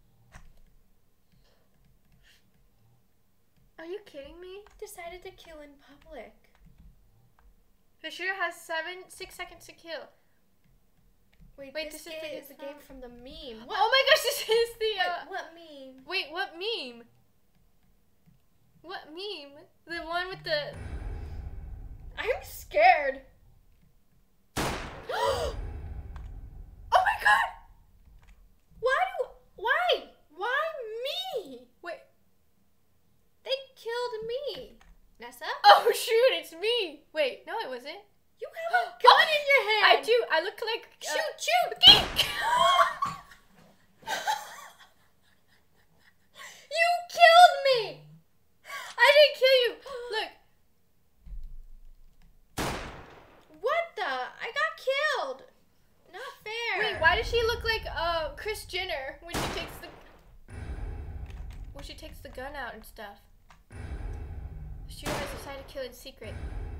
Are you kidding me? Decided to kill in public. The shooter has 6 seconds to kill. Wait, Wait, this this is the the game from the meme. What? Oh my gosh, this is the. Wait, what meme? Wait, what meme? What meme? The one with the. I'm scared. Oh my god! Why me? Wait. They killed me. Nessa? Oh shoot, it's me! Wait, no it wasn't. You have a gun in your hand. I do, I look like... Shoot! Geek! You killed me. I didn't kill you! Look. What the? I got killed. Not fair. Wait, why does she look like Kris Jenner when she takes the gun out and stuff. The shooter has decided to kill in secret.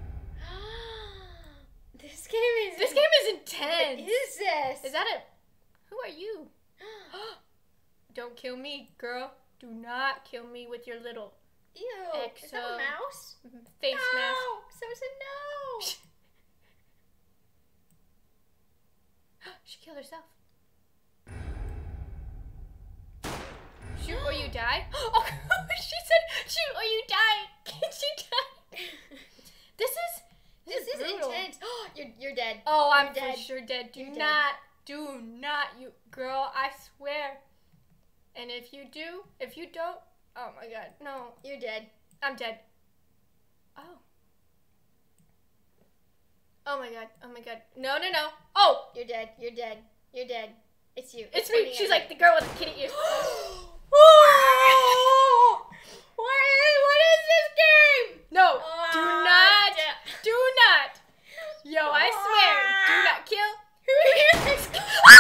This game is intense. What is this? Is that a? Who are you? Don't kill me, girl. Do not kill me with your little Ew. Is that a mouse? face mask. No. Someone said no. She killed herself. Shoot or you die. Oh, she said, "Shoot or you die." Can she die? This is brutal. intense. You're dead. Oh, I'm dead. for sure dead. Do You're not, you girl. I swear. And if you don't, oh my God, no, You're dead. I'm dead. Oh. Oh my God. No. Oh, You're dead. You're dead. You're dead. It's you. it's me. She's like the girl with the kitty ears. What is this game? No, do Ah, not. Yo, I swear, do not kill. Who is this?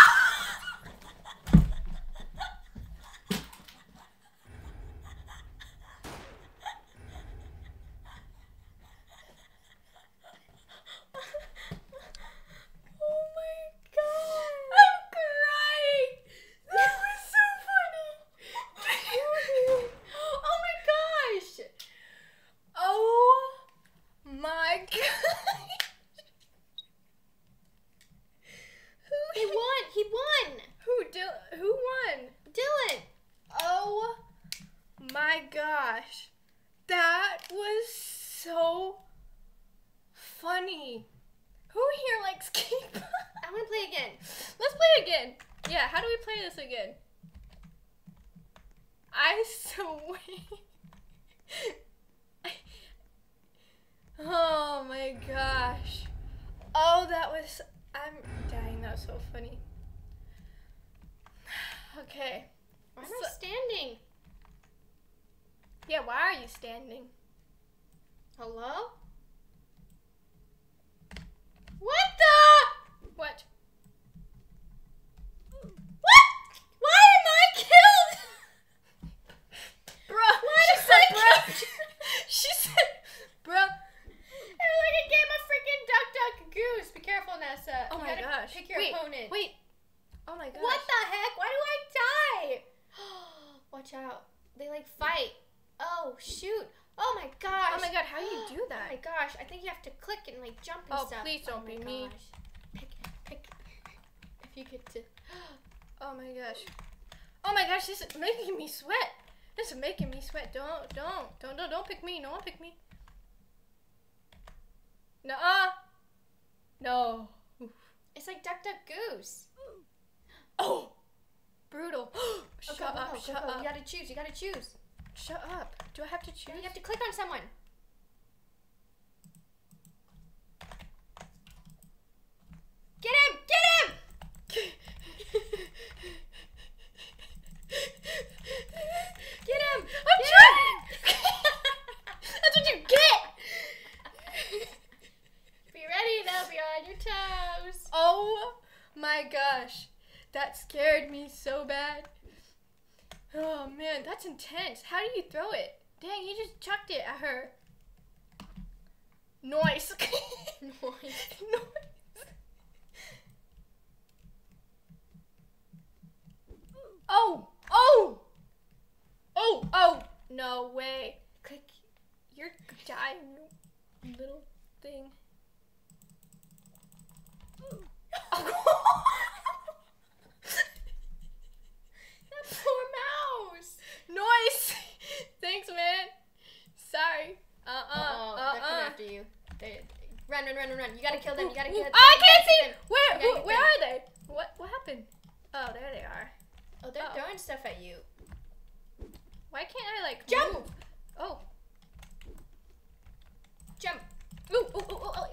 Oh my God. I'm crying. That was so funny. Oh my gosh. Oh my God. He won. He won. Who won? Dylan. Oh my gosh. That was so funny. Who here likes keep? I'm gonna play again. Let's play again. Yeah, how do we play this again? I swear. Oh my gosh. Oh, I'm dying. That was so funny. Okay. Why am I standing? Yeah, why are you standing? Hello? What the? What? What? Why am I killed? Bruh. Why She did said, I bruh. kill- She said, bruh. It was like a game of freaking Duck Duck Goose. Be careful, Nessa. Oh You my gotta gosh. Pick your opponent. Wait. Oh my gosh. What the heck? Why do I die? Watch out. They like fight. Oh shoot. Oh my gosh. Oh my God, how do you do Oh that? my gosh. I think you have to click and like jump and Oh, stuff. please don't my be me. gosh. Pick. If you get to. Oh my gosh. Oh my gosh, this is making me sweat. This is making me sweat. Don't pick me. No one pick me. Nuh-uh. No. It's like Duck Duck Goose. Oh. Brutal. Oh, Shut go, go, up. go, Shut go, go. up. You gotta choose. Shut up. Do I have to choose? You have to click on someone. Get him! Get him! Get him! I'm trying. That's what you get. Be ready now. Be on your toes. Oh my gosh. That scared me so bad. Oh man, that's intense. How do you throw it? Dang, you just chucked it at her. Noise. Noise. Oh. No way. Click. You're dying, you little thing. That poor mouse. Noise. Thanks, man. Sorry. They're coming after you. Run. You gotta kill them. You gotta kill them. I can't see. them. Where are they? What happened? Oh, there they are. Oh, they're throwing stuff at you. Why can't I like Jump! move? Oh. Jump. Ooh. Ah!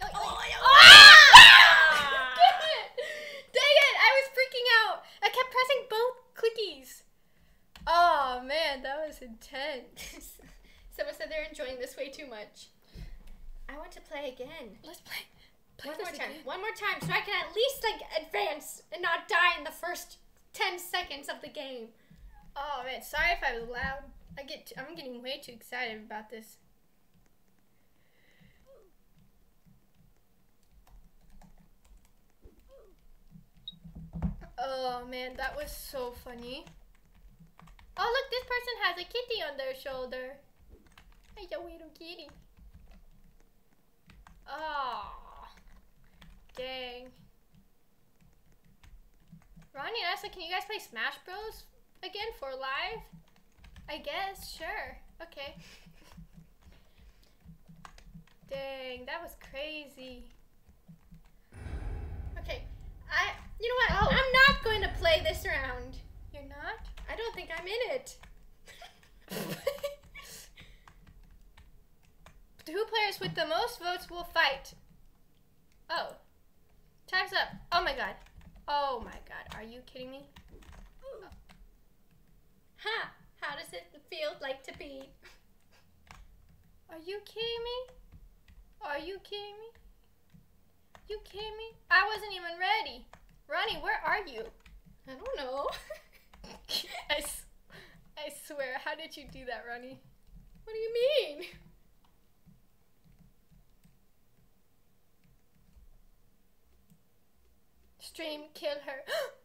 Dang it! I was freaking out. I kept pressing both clickies. Oh man, that was intense. Someone said they're enjoying this way too much. I want to play again. Let's play One this more time. again. One more time, so I can at least like advance and not die in the first 10 seconds of the game. Oh man, sorry if I was loud. I'm getting way too excited about this. Oh man, that was so funny. Oh look, this person has a kitty on their shoulder. Hey, your little kitty. Oh, dang. Ronnie and Essa, can you guys play Smash Bros again for live? I guess, sure. Okay. Dang, that was crazy. Okay, you know what? Oh. I'm not going to play this round. You're not? I don't think I'm in it. 2 players with the most votes will fight. Oh. Time's up. Oh my god. Oh my god. Are you kidding me? Ha! How does it feel like to be? Are you kidding me? Are you kidding me? You kidding me? I wasn't even ready. Ronnie, where are you? I don't know. I swear, how did you do that, Ronnie? What do you mean? Stream, kill her.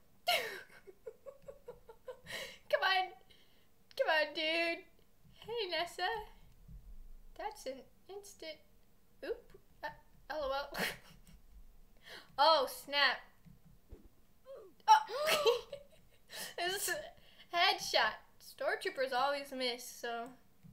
Come on. Come on, dude. Hey, Nessa. That's an instant. Oop. LOL. Oh, snap. Oh. This is a headshot. Stormtroopers always miss, so.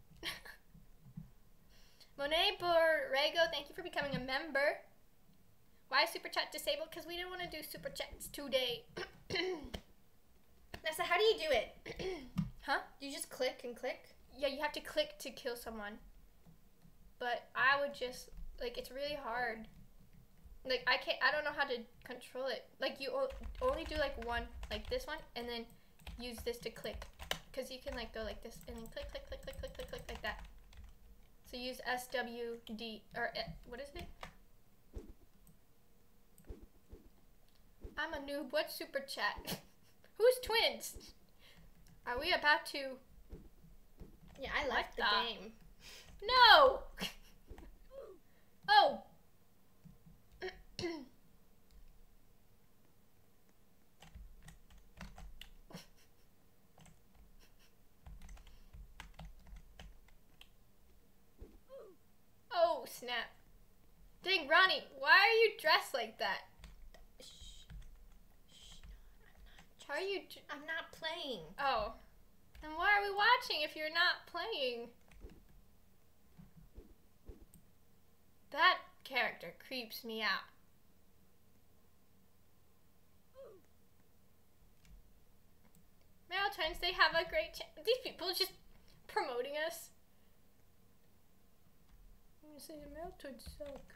Monet Borrego, thank you for becoming a member. Why is Super Chat disabled? Because we didn't want to do Super Chats today. Nessa, how do you do it? Huh? You just click and click? Yeah, you have to click to kill someone. But I would just, like, it's really hard. Like, I don't know how to control it. Like, you only do, like, one, like this one, and then use this to click. Because you can, like, go like this, and then click, click, click, click, click, click, click, like that. So use SWD, or, what is it? I'm a noob. What's Super Chat? Who's twins? Are we about to... Yeah, I left the game. No! Oh! Oh, snap. Dang, Ronnie, why are you dressed like that? Are you... I'm not playing. Oh. Then why are we watching if you're not playing? That character creeps me out. Meryl Twins, they have a great chance. These people just promoting us. I'm gonna say the Meryl Twins suck.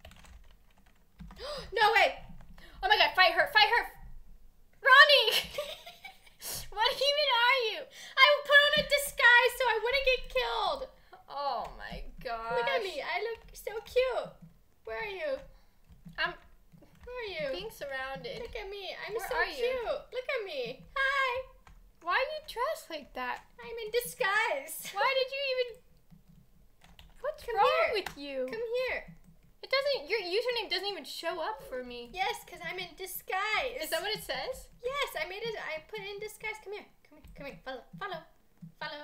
No way! Oh my god, fight her, fight her! Ronnie! What even are you? I put on a disguise so I wouldn't get killed. Oh my god. Look at me. I look so cute. Where are you? Where are you? Being surrounded. Look at me. I'm Where so are you? cute. Look at me. Hi. Why are you dressed like that? I'm in disguise. Why did you even... What's Come wrong here. with you? Come here. It doesn't... Your username doesn't even show up for me. Yes, because I'm in disguise. Is that what it says? Yes, I made it. I put it in disguise. Come here. Come here. Come here. Follow. Follow. Follow.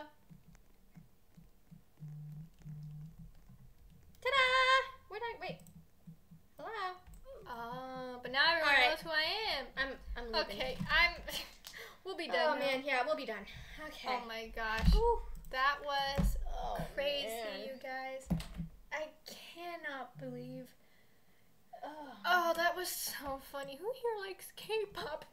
Ta-da! Where'd I... Wait. Hello? Oh, but now everyone Alright. knows who I am. I'm leaving. Okay, we'll be done Oh, now. man. Yeah, we'll be done. Okay. Oh my gosh. Whew. That was Oh, crazy, man. you guys. I cannot believe... Oh, that was so funny. Who here likes K-pop?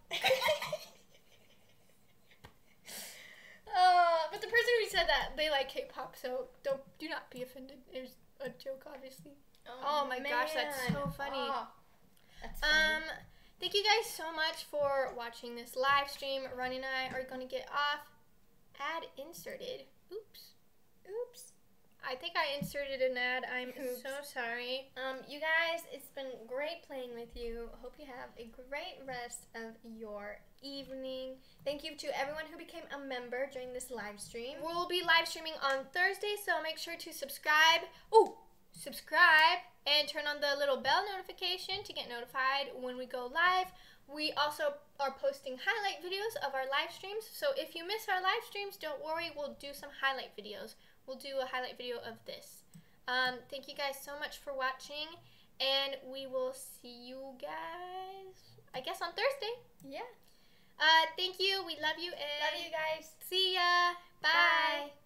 But the person who said that, they like K-pop, so do not be offended. It was a joke, obviously. Oh my gosh, that's so funny. Oh, that's funny. Thank you guys so much for watching this live stream. Ronnie and I are going to get off. Ad inserted. Oops. Oops. I think I inserted an ad. I'm Oops. so sorry. You guys, it's been great playing with you. Hope you have a great rest of your evening. Thank you to everyone who became a member during this live stream. We'll be live streaming on Thursday, so make sure to subscribe. Ooh, subscribe and turn on the little bell notification to get notified when we go live. We also are posting highlight videos of our live streams, so if you miss our live streams, don't worry, we'll do some highlight videos. We'll do a highlight video of this. Thank you guys so much for watching, and we will see you guys, I guess, on Thursday. Yeah. Thank you. We love you. And Love you guys. see ya. Bye. Bye.